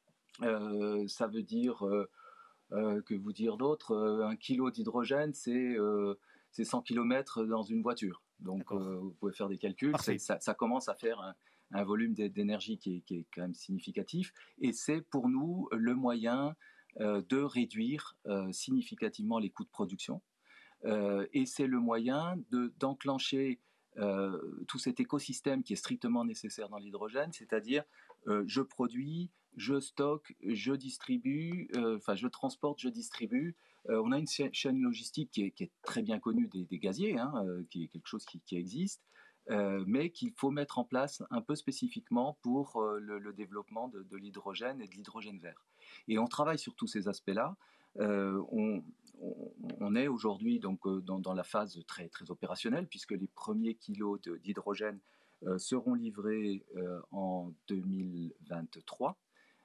Euh, ça veut dire, euh, euh, que vous dire d'autre, euh, un kilo d'hydrogène, c'est euh, cent kilomètres dans une voiture. Donc, euh, vous pouvez faire des calculs. Ça, ça commence à faire un, un volume d'énergie qui est, qui est quand même significatif. Et c'est pour nous le moyen euh, de réduire euh, significativement les coûts de production. Euh, et c'est le moyen d'enclencher euh, tout cet écosystème qui est strictement nécessaire dans l'hydrogène, c'est-à-dire euh, je produis, je stocke, je distribue, euh, enfin je transporte, je distribue. Euh, on a une chaîne logistique qui est, qui est très bien connue des, des gaziers, hein, euh, qui est quelque chose qui, qui existe, euh, mais qu'il faut mettre en place un peu spécifiquement pour euh, le, le développement de, de l'hydrogène et de l'hydrogène vert. Et on travaille sur tous ces aspects-là. Euh, on, on, on est aujourd'hui donc euh, dans, dans la phase très, très opérationnelle, puisque les premiers kilos de, d'hydrogène euh, seront livrés euh, en deux mille vingt-trois.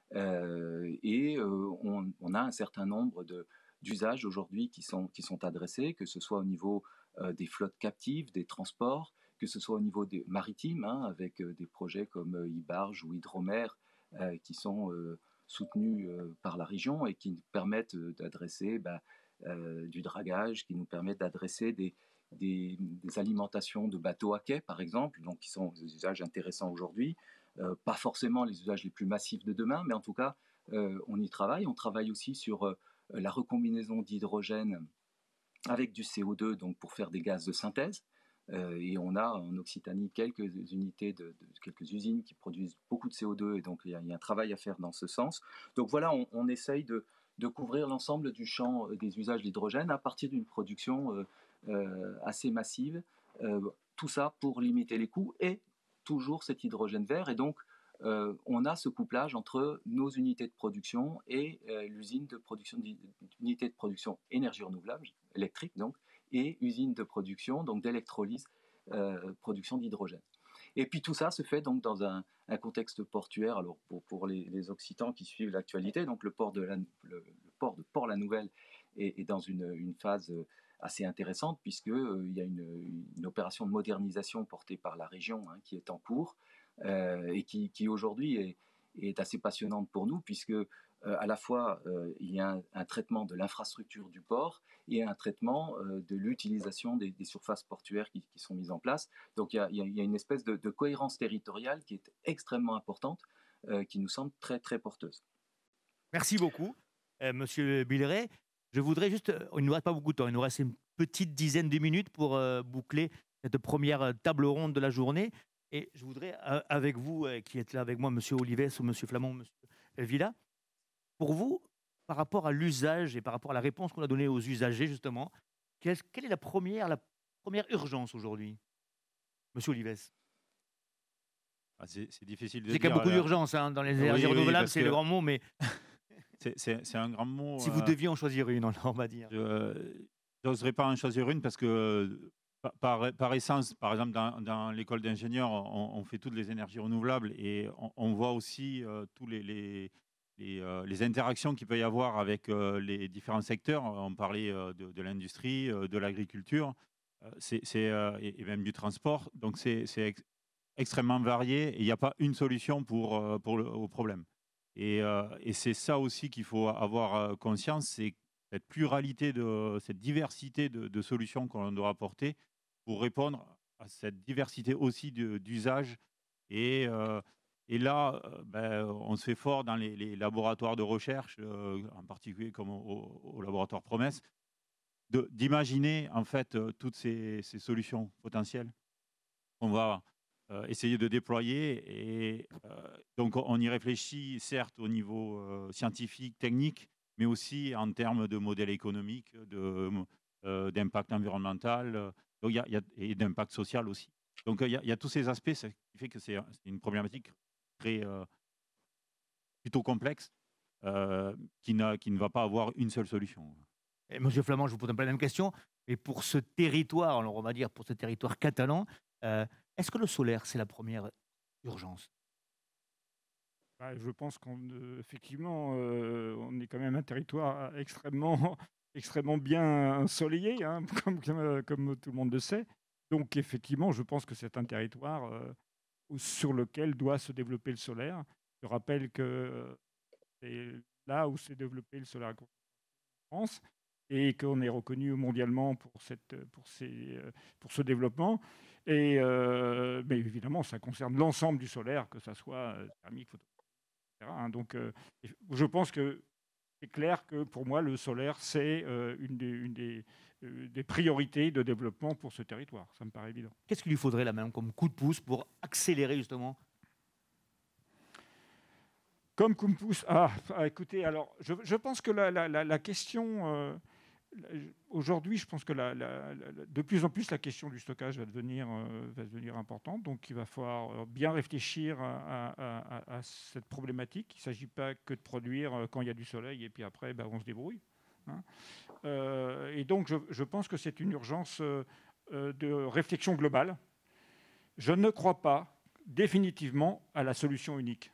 Euh, et euh, on, on a un certain nombre de, d'usages aujourd'hui qui sont, qui sont adressés, que ce soit au niveau euh, des flottes captives, des transports, que ce soit au niveau des maritimes, hein, avec euh, des projets comme euh, e-barge ou Hydromer, euh, qui sont euh, soutenus euh, par la région et qui nous permettent euh, d'adresser bah, euh, du dragage, qui nous permettent d'adresser des, des, des alimentations de bateaux à quai, par exemple, donc qui sont des usages intéressants aujourd'hui. Euh, pas forcément les usages les plus massifs de demain, mais en tout cas, euh, on y travaille. On travaille aussi sur euh, la recombinaison d'hydrogène avec du C O deux, donc pour faire des gaz de synthèse. Euh, et on a en Occitanie quelques unités, de, de, quelques usines qui produisent beaucoup de C O deux, et donc il y, y a un travail à faire dans ce sens. Donc voilà, on, on essaye de, de couvrir l'ensemble du champ des usages de l'hydrogène à partir d'une production euh, euh, assez massive. Euh, tout ça pour limiter les coûts et toujours cet hydrogène vert. Et donc, euh, on a ce couplage entre nos unités de production et euh, l'usine de production, d'unités de production énergie renouvelable, électrique donc, et usine de production, donc d'électrolyse, euh, production d'hydrogène. Et puis tout ça se fait donc dans un, un contexte portuaire. Alors pour, pour les, les Occitans qui suivent l'actualité, donc le port de, la, le, le port de Port-la-Nouvelle est, est dans une, une phase assez intéressante, puisqu'il euh, y a une, une opération de modernisation portée par la région, hein, qui est en cours, euh, et qui, qui aujourd'hui est, est assez passionnante pour nous, puisque euh, à la fois euh, il y a un, un traitement de l'infrastructure du port et un traitement euh, de l'utilisation des, des surfaces portuaires qui, qui sont mises en place. Donc il y a, il y a une espèce de, de cohérence territoriale qui est extrêmement importante, euh, qui nous semble très très porteuse. Merci beaucoup, euh, Monsieur Billeret. Je voudrais juste, euh, il ne nous reste pas beaucoup de temps, il nous reste une petite dizaine de minutes pour euh, boucler cette première table ronde de la journée. Et je voudrais, euh, avec vous, euh, qui êtes là avec moi, Monsieur Olives ou Monsieur Flamand, Monsieur Villa, pour vous, par rapport à l'usage et par rapport à la réponse qu'on a donnée aux usagers, justement, quelle, quelle est la première, la première urgence aujourd'hui, Monsieur Olives? Ah, c'est, c'est difficile de C'est dire. qu'il y a beaucoup là. d'urgence hein, dans les Oui, énergies oui, renouvelables, parce c'est que le grand mot, mais c'est, c'est, c'est un grand mot. si vous euh, deviez en choisir une, on on va dire. Je n'oserais pas en choisir une parce que, euh, pa- par, par essence, par exemple, dans, dans l'école d'ingénieurs, on, on fait toutes les énergies renouvelables et on, on voit aussi euh, tous les, les, les, euh, les interactions qu'il peut y avoir avec euh, les différents secteurs. On parlait euh, de, de l'industrie, euh, de l'agriculture, euh, c'est, c'est, euh, et, et même du transport. Donc, c'est, c'est ex- extrêmement varié et il n'y a pas une solution pour, euh, pour le, au problème. Et, euh, et c'est ça aussi qu'il faut avoir euh, conscience, c'est cette pluralité, de, cette diversité de, de solutions qu'on doit apporter pour répondre à cette diversité aussi de- d'usages. Et, euh, et là, euh, ben, on se fait fort dans les, les laboratoires de recherche, euh, en particulier comme au, au laboratoire Promesse, de- d'imaginer en fait euh, toutes ces, ces solutions potentielles qu'on va euh, essayer de déployer. Et euh, donc, on y réfléchit, certes, au niveau euh, scientifique, technique, mais aussi en termes de modèle économique, de, euh, d'impact environnemental euh, donc, il y a, il y a- et d'impact social aussi. Donc, il y, a, il y a tous ces aspects, ce qui fait que c'est, c'est une problématique très, euh, plutôt complexe euh, qui, n'a, qui ne va pas avoir une seule solution. Et Monsieur Flamand, je vous pose un peu la même question, mais pour ce territoire, alors on va dire pour ce territoire catalan, euh, est-ce que le solaire, c'est la première urgence? Bah, je pense qu'effectivement, euh, on est quand même un territoire extrêmement, extrêmement bien ensoleillé, hein, comme, comme, comme tout le monde le sait. Donc, effectivement, je pense que c'est un territoire euh, où- sur lequel doit se développer le solaire. Je rappelle que euh, c'est là où s'est développé le solaire en France et qu'on est reconnu mondialement pour, cette, pour, ces, euh, pour ce développement. Et, euh, mais évidemment, ça concerne l'ensemble du solaire, que ce soit euh, thermique, photovoltaïque, et cetera, hein. Donc, euh, je pense que c'est clair que pour moi, le solaire, c'est euh, une, des, une des, euh, des priorités de développement pour ce territoire. Ça me paraît évident. Qu'est-ce qu'il lui faudrait là même comme coup de pouce pour accélérer justement? Comme coup de pouce, ah, ah, écoutez, alors je, je pense que la, la, la, la question, euh, aujourd'hui, je pense que la, la, la, de plus en plus la question du stockage va devenir, euh, va devenir importante. Donc il va falloir bien réfléchir à, à, à, à cette problématique. Il ne s'agit pas que de produire quand il y a du soleil et puis après, ben, on se débrouille. Hein. Euh, et donc je, je pense que c'est une urgence euh, de réflexion globale. Je ne crois pas définitivement à la solution unique.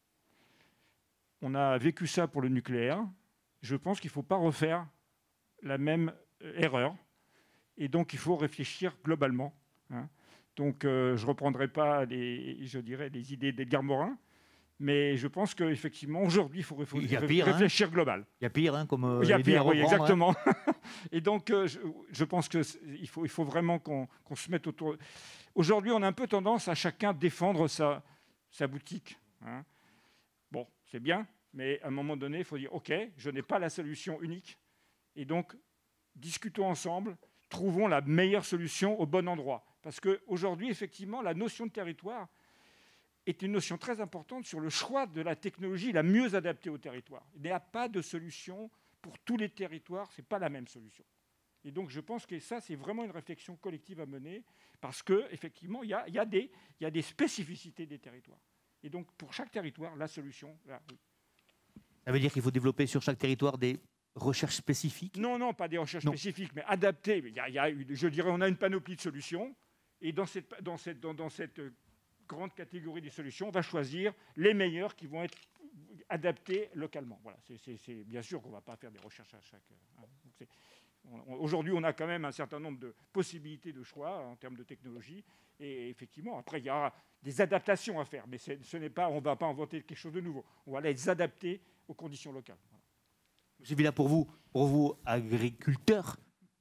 On a vécu ça pour le nucléaire. Je pense qu'il ne faut pas refaire la même erreur. Et donc, il faut réfléchir globalement. Hein. Donc, euh, je ne reprendrai pas les, je dirais, les idées d'Edgar Morin, mais je pense qu'effectivement, aujourd'hui, il faut réfléchir, il y a pire, réfléchir hein. global. Il y a pire, hein, comme euh, il y a pire, oui, reprendre, exactement. Hein. Et donc, euh, je, je pense qu'il faut, il faut vraiment qu'on, qu'on se mette autour. Aujourd'hui, on a un peu tendance à chacun défendre sa, sa boutique. Hein. Bon, c'est bien. Mais à un moment donné, il faut dire, OK, je n'ai pas la solution unique. Et donc, discutons ensemble, trouvons la meilleure solution au bon endroit. Parce qu'aujourd'hui, effectivement, la notion de territoire est une notion très importante sur le choix de la technologie la mieux adaptée au territoire. Il n'y a pas de solution pour tous les territoires, ce n'est pas la même solution. Et donc, je pense que ça, c'est vraiment une réflexion collective à mener, parce qu'effectivement, il y a, il y a des, il y a des spécificités des territoires. Et donc, pour chaque territoire, la solution, là, oui. Ça veut dire qu'il faut développer sur chaque territoire des recherches spécifiques? Non, non, pas des recherches non. spécifiques, mais adaptées. Il y a, il y a, je dirais, on a une panoplie de solutions. Et dans cette, dans cette, dans, dans cette grande catégorie des solutions, on va choisir les meilleures qui vont être adaptées localement. Voilà, c'est, c'est, c'est bien sûr qu'on ne va pas faire des recherches à chaque... Hein, donc c'est, on, aujourd'hui, on a quand même un certain nombre de possibilités de choix en termes de technologie. Et effectivement, après, il y aura des adaptations à faire. Mais c'est, ce n'est pas, on ne va pas inventer quelque chose de nouveau. On va les adapter aux conditions locales. Monsieur Villa, pour vous, pour vous agriculteurs,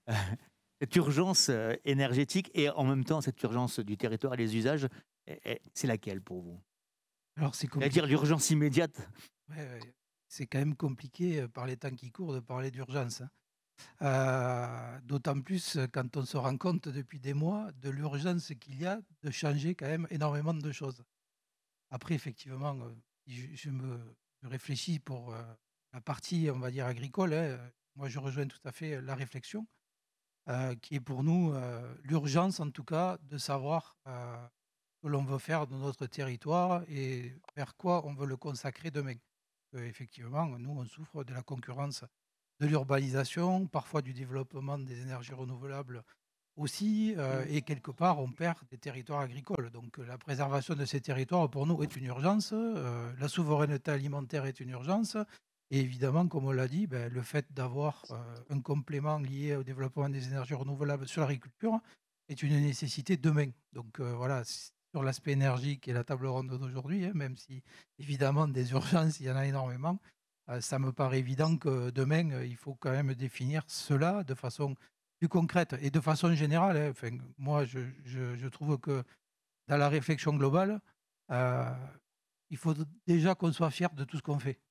cette urgence énergétique et en même temps cette urgence du territoire et des usages, c'est laquelle pour vous? Alors c'est compliqué. C'est-à-dire l'urgence immédiate. Ouais, ouais. C'est quand même compliqué par les temps qui courent de parler d'urgence. Hein. Euh, d'autant plus quand on se rend compte depuis des mois de l'urgence qu'il y a de changer quand même énormément de choses. Après, effectivement, je, je me je réfléchis pour euh, la partie, on va dire, agricole. Hein. Moi, je rejoins tout à fait la réflexion, euh, qui est pour nous euh, l'urgence, en tout cas, de savoir euh, ce que l'on veut faire de notre territoire et vers quoi on veut le consacrer demain. Euh, effectivement, nous, on souffre de la concurrence de l'urbanisation, parfois du développement des énergies renouvelables aussi, euh, et quelque part, on perd des territoires agricoles. Donc, la préservation de ces territoires, pour nous, est une urgence. Euh, la souveraineté alimentaire est une urgence. Et évidemment, comme on l'a dit, ben, le fait d'avoir euh, un complément lié au développement des énergies renouvelables sur l'agriculture est une nécessité demain. Donc, euh, voilà, sur l'aspect énergie qui est la table ronde d'aujourd'hui, hein, même si, évidemment, des urgences, il y en a énormément, euh, ça me paraît évident que demain, euh, il faut quand même définir cela de façon plus concrète et de façon générale. Hein. Enfin, moi, je, je, je trouve que dans la réflexion globale, euh, il faut déjà qu'on soit fier de tout ce qu'on fait.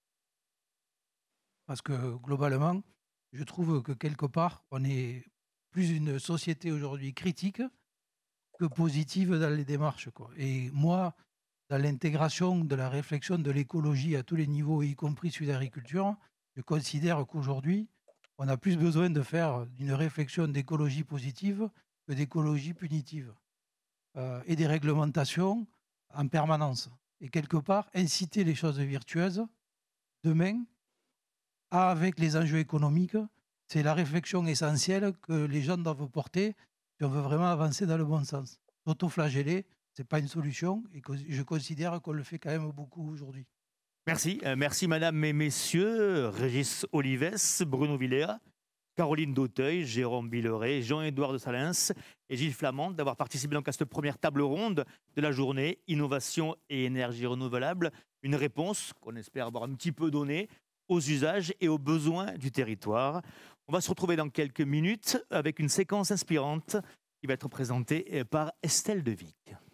Parce que globalement, je trouve que quelque part, on est plus une société aujourd'hui critique que positive dans les démarches, quoi. Et moi, dans l'intégration de la réflexion de l'écologie à tous les niveaux, y compris celui d'agriculture, je considère qu'aujourd'hui, on a plus besoin de faire une réflexion d'écologie positive que d'écologie punitive. Euh, et des réglementations en permanence. Et quelque part, inciter les choses virtueuses demain, avec les enjeux économiques, c'est la réflexion essentielle que les gens doivent porter si on veut vraiment avancer dans le bon sens. S'auto-flageller, ce n'est pas une solution et que je considère qu'on le fait quand même beaucoup aujourd'hui. Merci, euh, merci madame et messieurs, Régis Olives, Bruno Villers, Caroline Dauteuil, Jérôme Villeray, Jean-Édouard de Salins et Gilles Flamand d'avoir participé donc à cette première table ronde de la journée Innovation et énergie renouvelable. Une réponse qu'on espère avoir un petit peu donnée aux usages et aux besoins du territoire. On va se retrouver dans quelques minutes avec une séquence inspirante qui va être présentée par Estelle Devic.